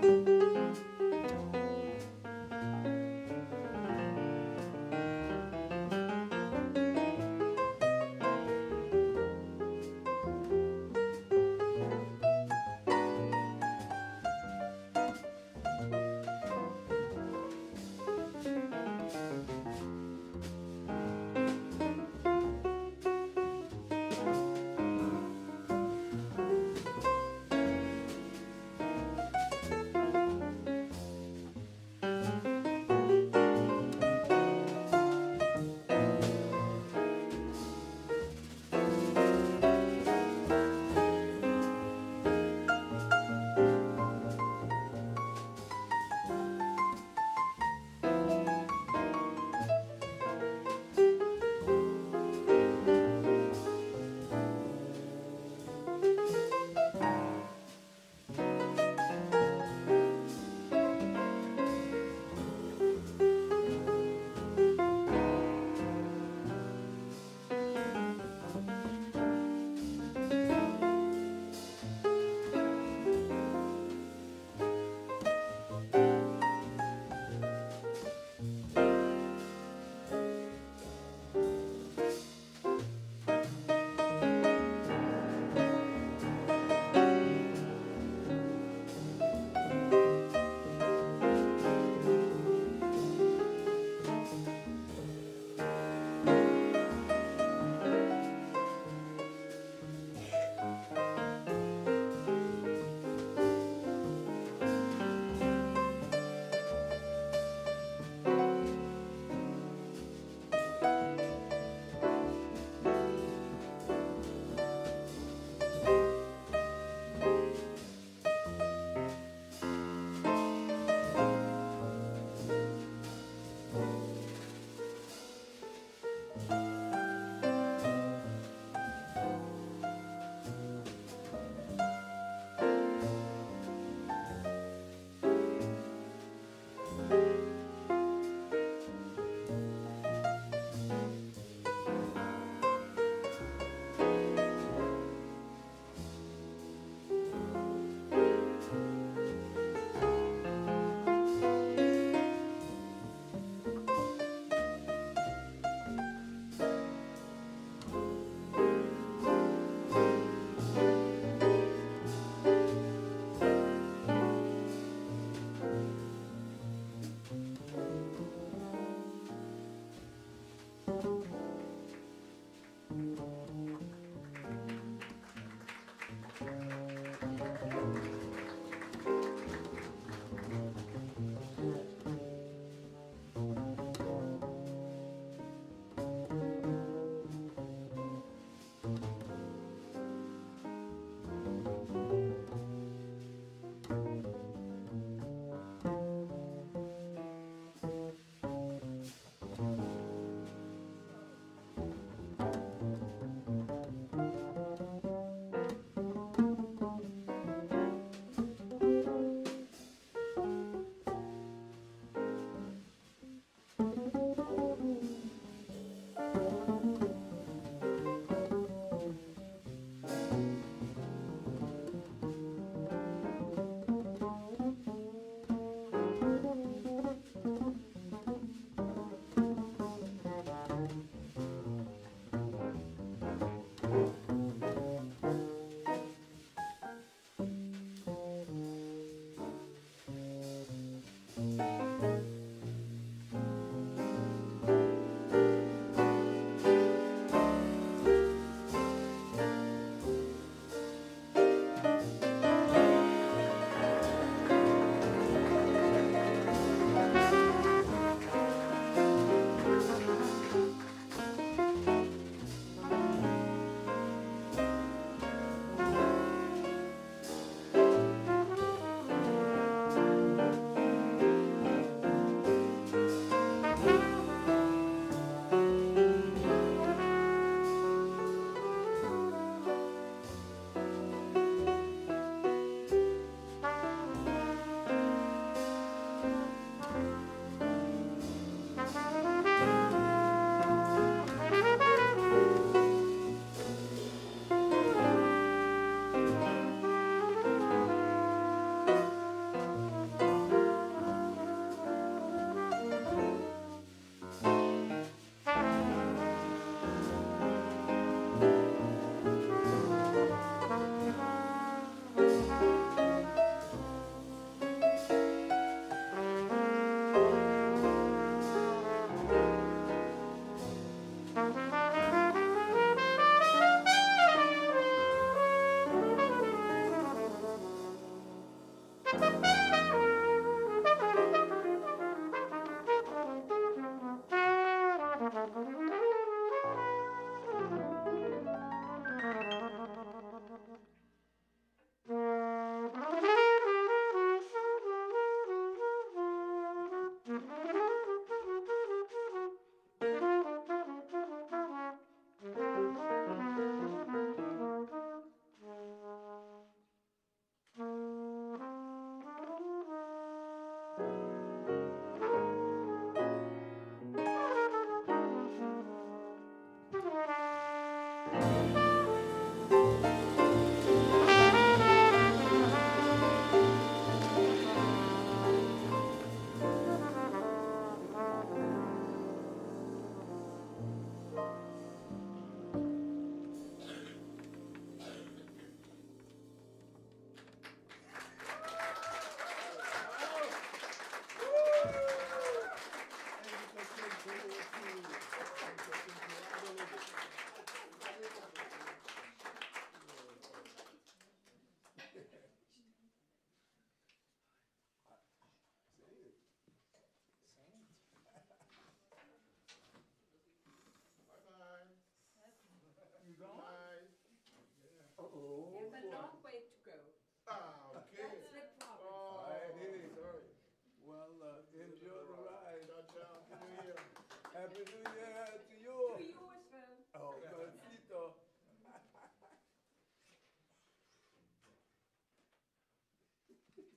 Thank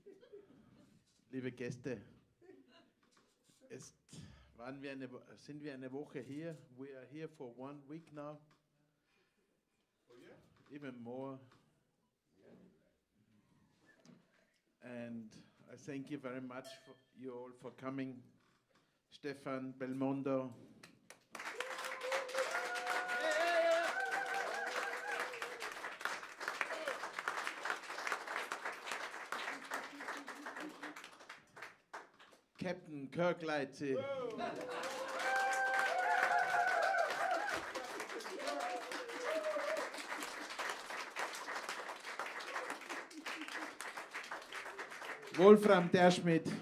liebe Gäste, jetzt waren wir eine, Wo- sind wir eine Woche hier. We are here for one week now. Oh yeah? Even more. And I thank you very much for you all for coming. Stefan Belmondo. Captain Kirk Lightsey. Wolfram Derschmidt. Come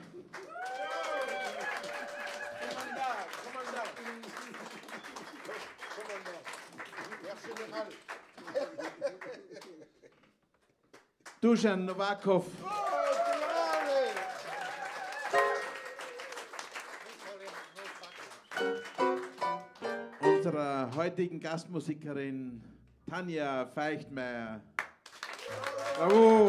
on down, come on down. Come on down. Merci, Général. Dusan Novakov. Oh, Général! Unserer heutigen Gastmusikerin Tanja Feichtmeier. Bravo!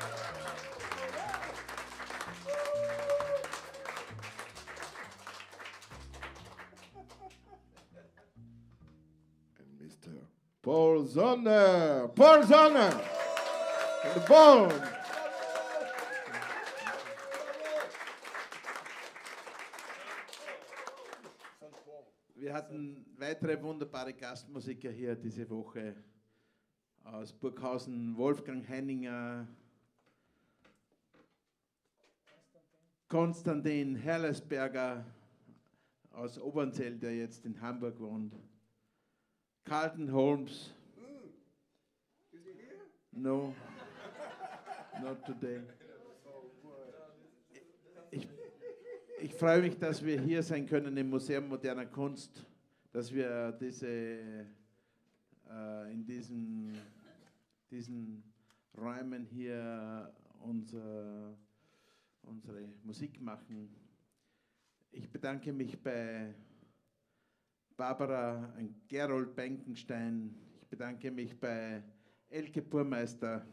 And Mister Paul Sonner. Paul Sonner! And the bone! Wir hatten weitere wunderbare Gastmusiker hier diese Woche. Aus Burghausen Wolfgang Henninger, Konstantin Herlesberger aus Obernzell, der jetzt in Hamburg wohnt. Carlton Holmes. Is he here? No, not today. Ich, ich freue mich, dass wir hier sein können im Museum Moderner Kunst, dass wir diese, äh, in diesen, diesen Räumen hier unser, unsere Musik machen. Ich bedanke mich bei Barbara und Gerold Benkenstein. Ich bedanke mich bei Elke Burmeister.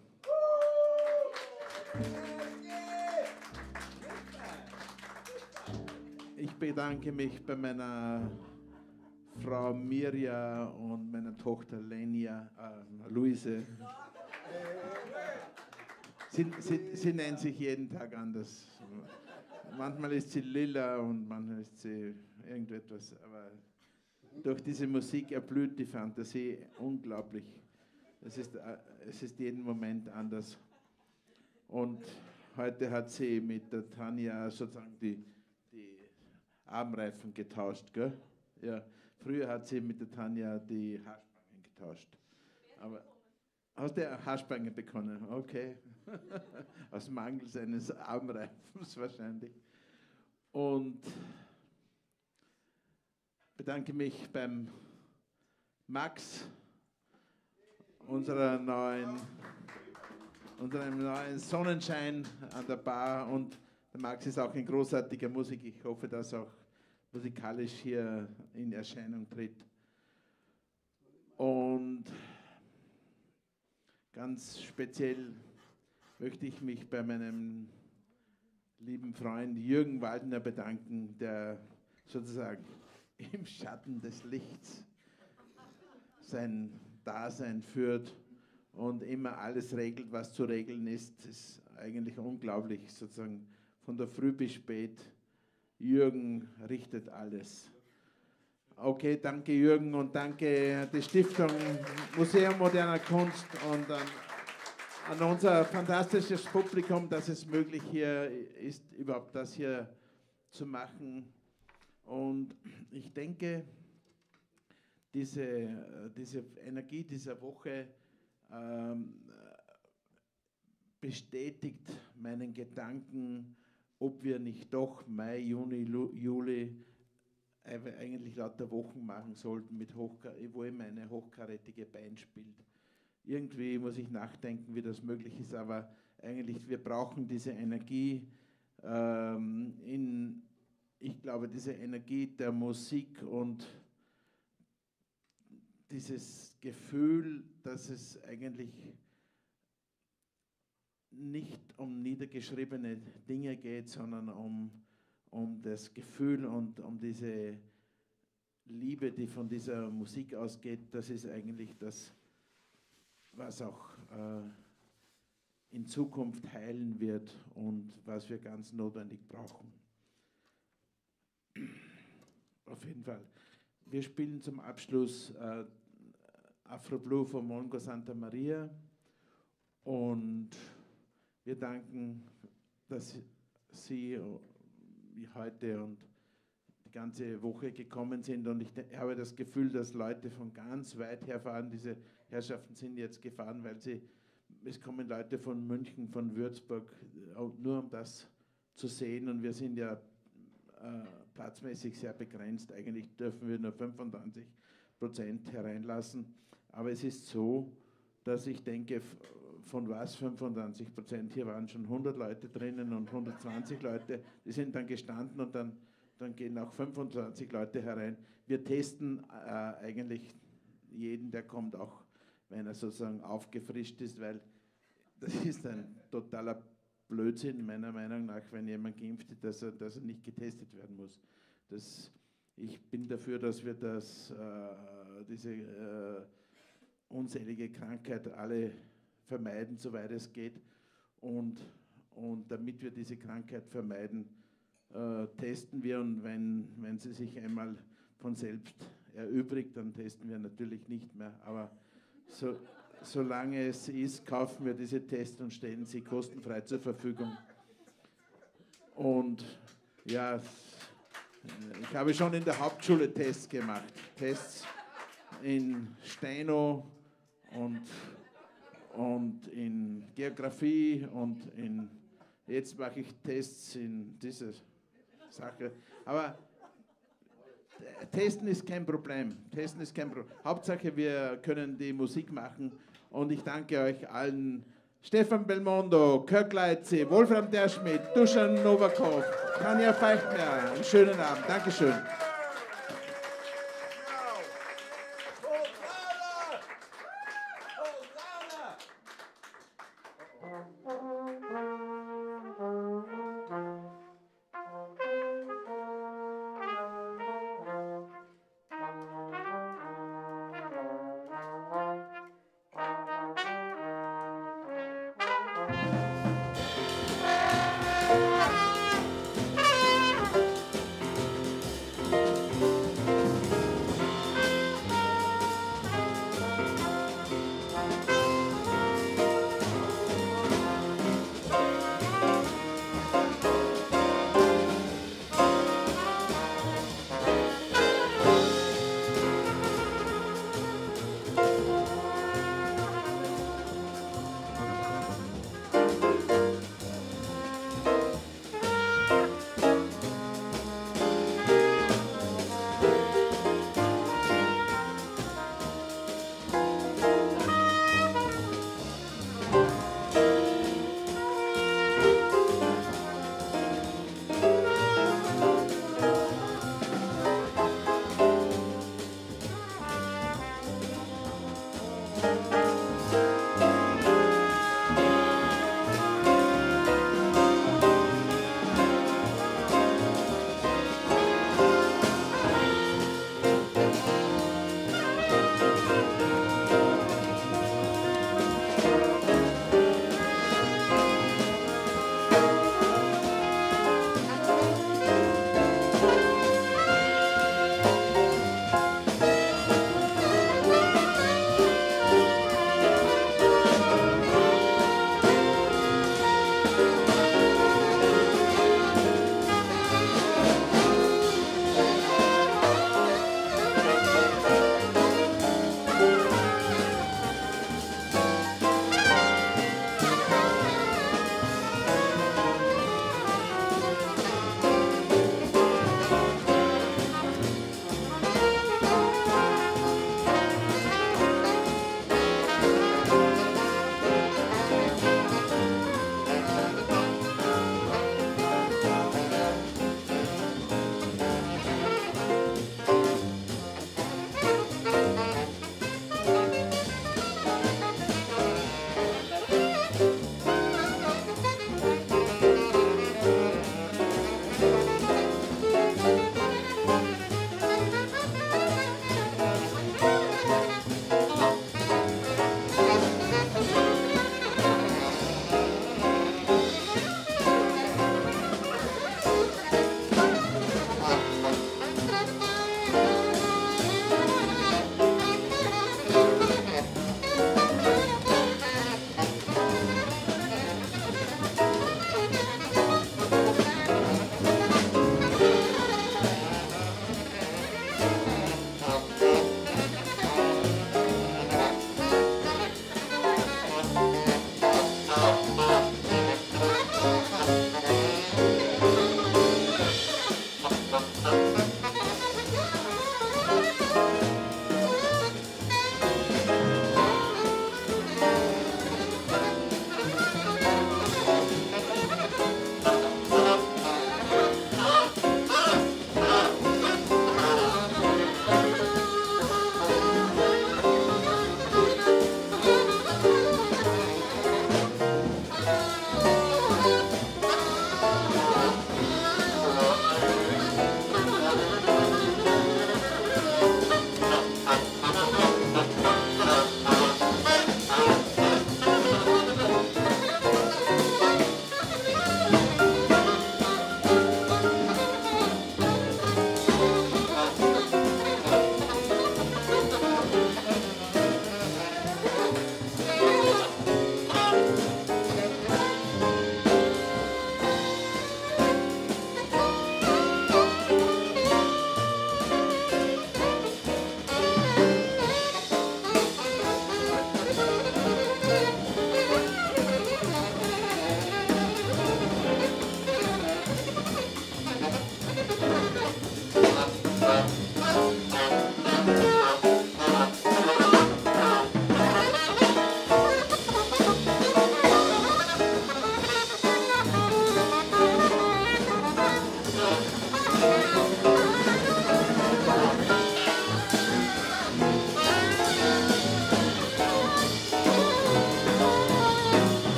Ich bedanke mich bei meiner Frau Mirja und meiner Tochter Lenia, äh, Luise. Sie, sie, sie nennt sich jeden Tag anders. Manchmal ist sie Lilla und manchmal ist sie irgendetwas. Aber durch diese Musik erblüht die Fantasie unglaublich. Es ist, äh, es ist jeden Moment anders. Und heute hat sie mit der Tanja sozusagen die, die Armreifen getauscht. Gell? Ja. Früher hat sie mit der Tanja die Haarspangen getauscht. Aber hast du Haarspangen bekommen? Okay. Aus Mangel seines Armreifens wahrscheinlich. Und bedanke mich beim Max, unserer neuen, unserem neuen Sonnenschein an der Bar. Und der Max ist auch ein großartiger Musiker. Ich hoffe, dass er auch musikalisch hier in Erscheinung tritt. Und ganz speziell möchte ich mich bei meinem lieben Freund Jürgen Waldner bedanken, der sozusagen im Schatten des Lichts sein Dasein führt und immer alles regelt, was zu regeln ist. Das ist eigentlich unglaublich, sozusagen von der Früh bis spät. Jürgen richtet alles. Okay, danke Jürgen und danke die Stiftung Museum Moderner Kunst und an, an unser fantastisches Publikum, dass es möglich hier ist, überhaupt das hier zu machen. Und ich denke, diese, diese Energie dieser Woche ähm, bestätigt meinen Gedanken, ob wir nicht doch Mai, Juni, Lu, Juli eigentlich lauter Wochen machen sollten, mit Hochka- wo immer eine hochkarätige Band spielt. Irgendwie muss ich nachdenken, wie das möglich ist, aber eigentlich, wir brauchen diese Energie, ähm, in, ich glaube, diese Energie der Musik und dieses Gefühl, dass es eigentlich nicht um niedergeschriebene Dinge geht, sondern um, um das Gefühl und um diese Liebe, die von dieser Musik ausgeht. Das ist eigentlich das, was auch äh, in Zukunft heilen wird und was wir ganz notwendig brauchen. Auf jeden Fall. Wir spielen zum Abschluss äh, Afro Blue von Mongo Santa Maria und wir danken, dass Sie heute und die ganze Woche gekommen sind und ich habe das Gefühl, dass Leute von ganz weit her fahren. Diese Herrschaften sind jetzt gefahren, weil sie, es kommen Leute von München, von Würzburg, nur um das zu sehen und wir sind ja äh, platzmäßig sehr begrenzt. Eigentlich dürfen wir nur fünfundzwanzig Prozent hereinlassen, aber es ist so, dass ich denke, von was fünfundzwanzig Prozent, hier waren schon hundert Leute drinnen und hundertzwanzig Leute, die sind dann gestanden und dann, dann gehen auch fünfundzwanzig Leute herein. Wir testen äh, eigentlich jeden, der kommt, auch wenn er sozusagen aufgefrischt ist, weil das ist ein totaler Blödsinn meiner Meinung nach, wenn jemand geimpft ist, dass er, dass er nicht getestet werden muss. Das, ich bin dafür, dass wir das, äh, diese äh, unselige Krankheit alle vermeiden, soweit es geht. Und, und damit wir diese Krankheit vermeiden, äh, testen wir. Und wenn, wenn sie sich einmal von selbst erübrigt, dann testen wir natürlich nicht mehr. Aber so, solange es ist, kaufen wir diese Tests und stellen sie kostenfrei zur Verfügung. Und ja, ich habe schon in der Hauptschule Tests gemacht. Tests in Steno und und in Geografie und in, jetzt mache ich Tests in dieser Sache. Aber Testen ist kein Problem. Testen ist kein Problem. Hauptsache, wir können die Musik machen und ich danke euch allen. Stefan Belmondo, Kirk Leitzi, Wolfram Derschmidt, Dusan Novakov, Tanja Feichtner. Einen schönen Abend. Dankeschön.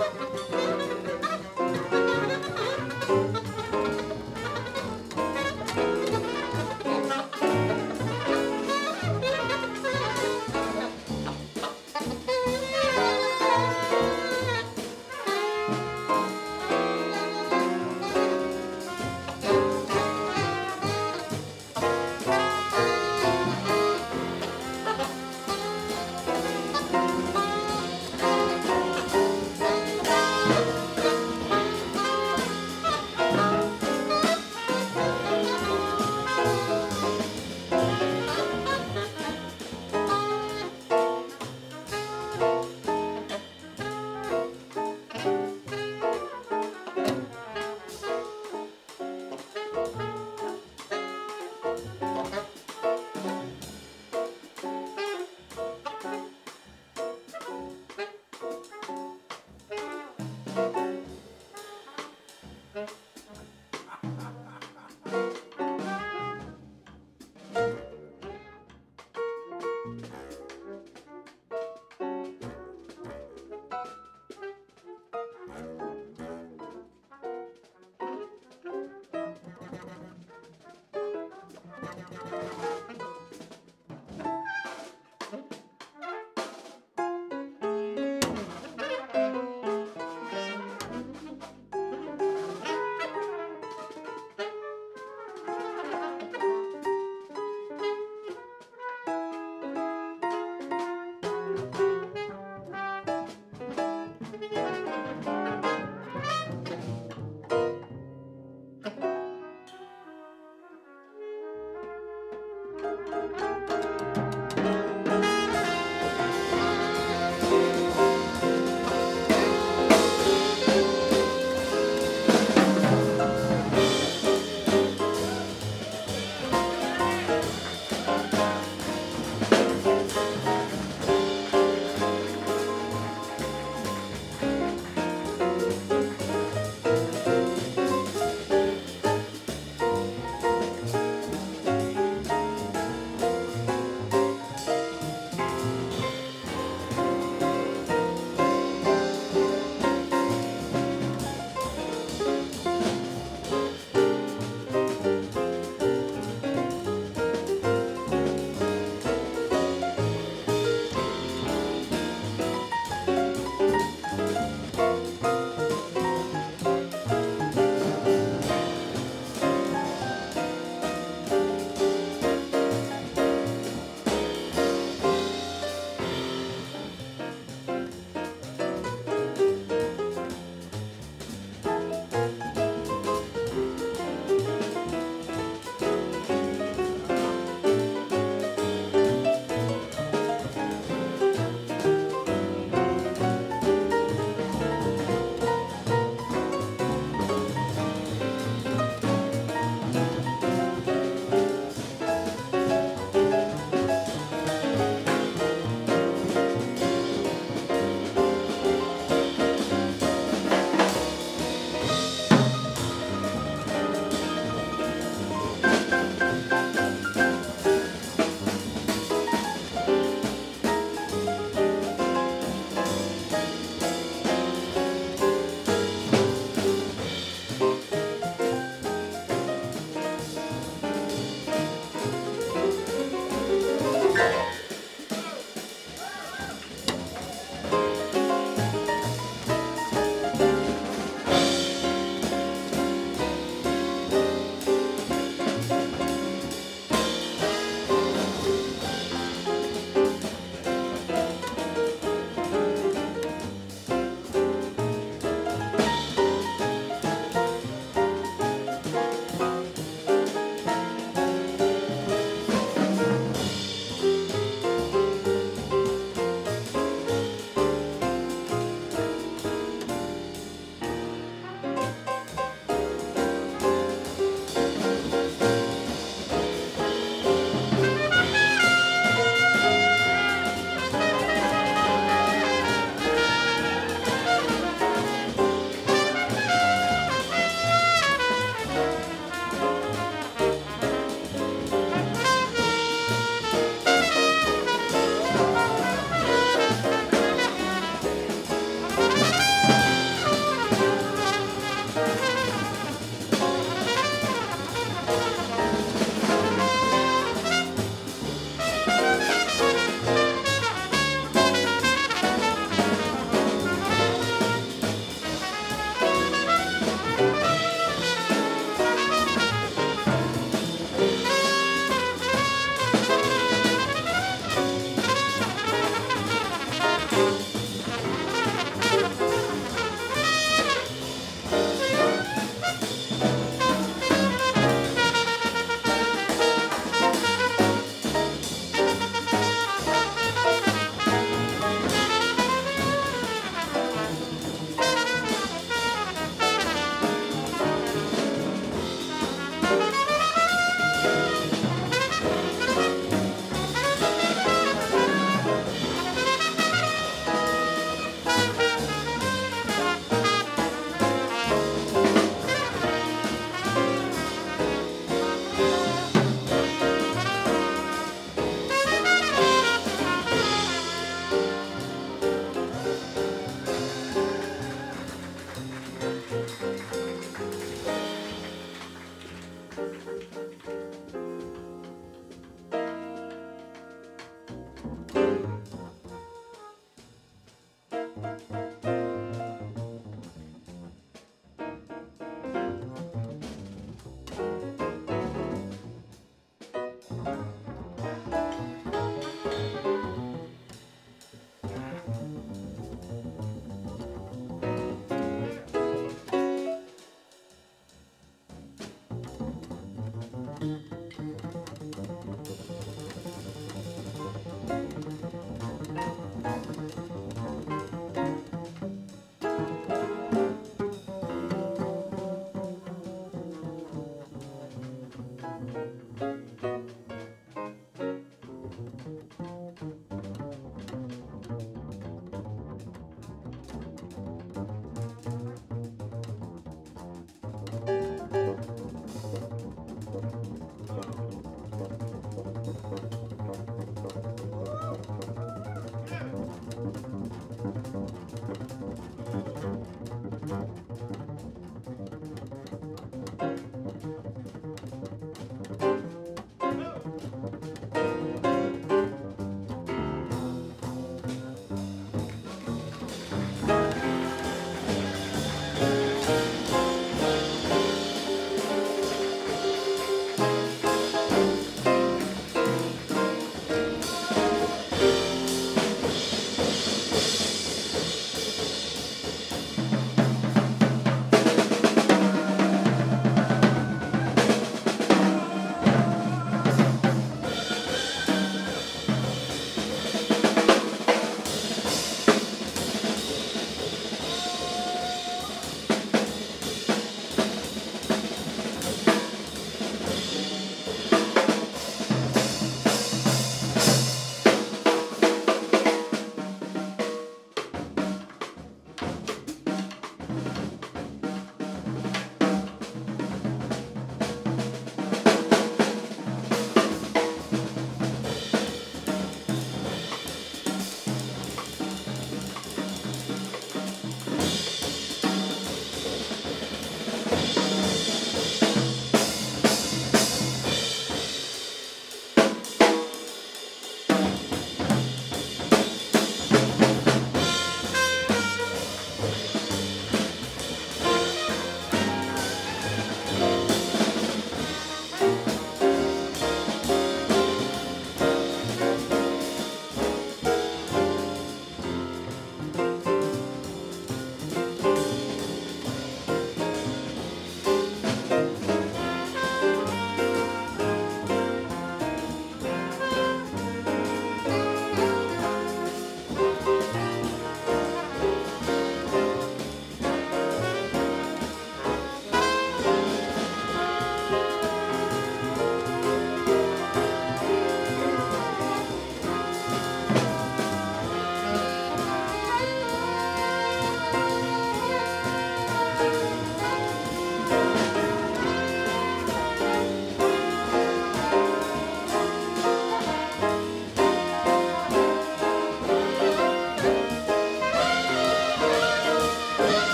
Thank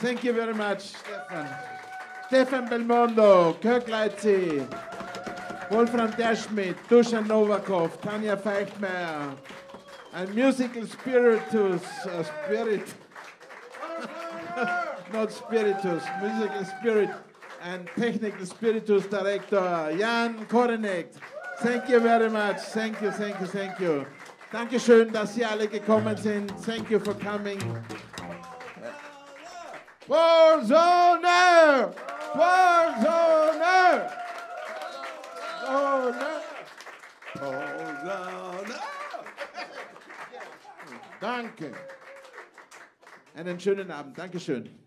Thank you very much, Stefan. Stefan Belmondo, Kirk Leitzi, Wolfram Derschmidt, Dusan Novakov, Tanja Feichtmeier, and musical spiritus, uh, spirit, not spiritus, musical spirit, and technical spiritus director, Jan Korenek. Thank you very much. Thank you, thank you, thank you. Dankeschön, dass Sie alle gekommen sind. Thank you for coming. Porzonner! Porzonner! Porzonner! Porzonner! Danke. Einen schönen Abend. Dankeschön.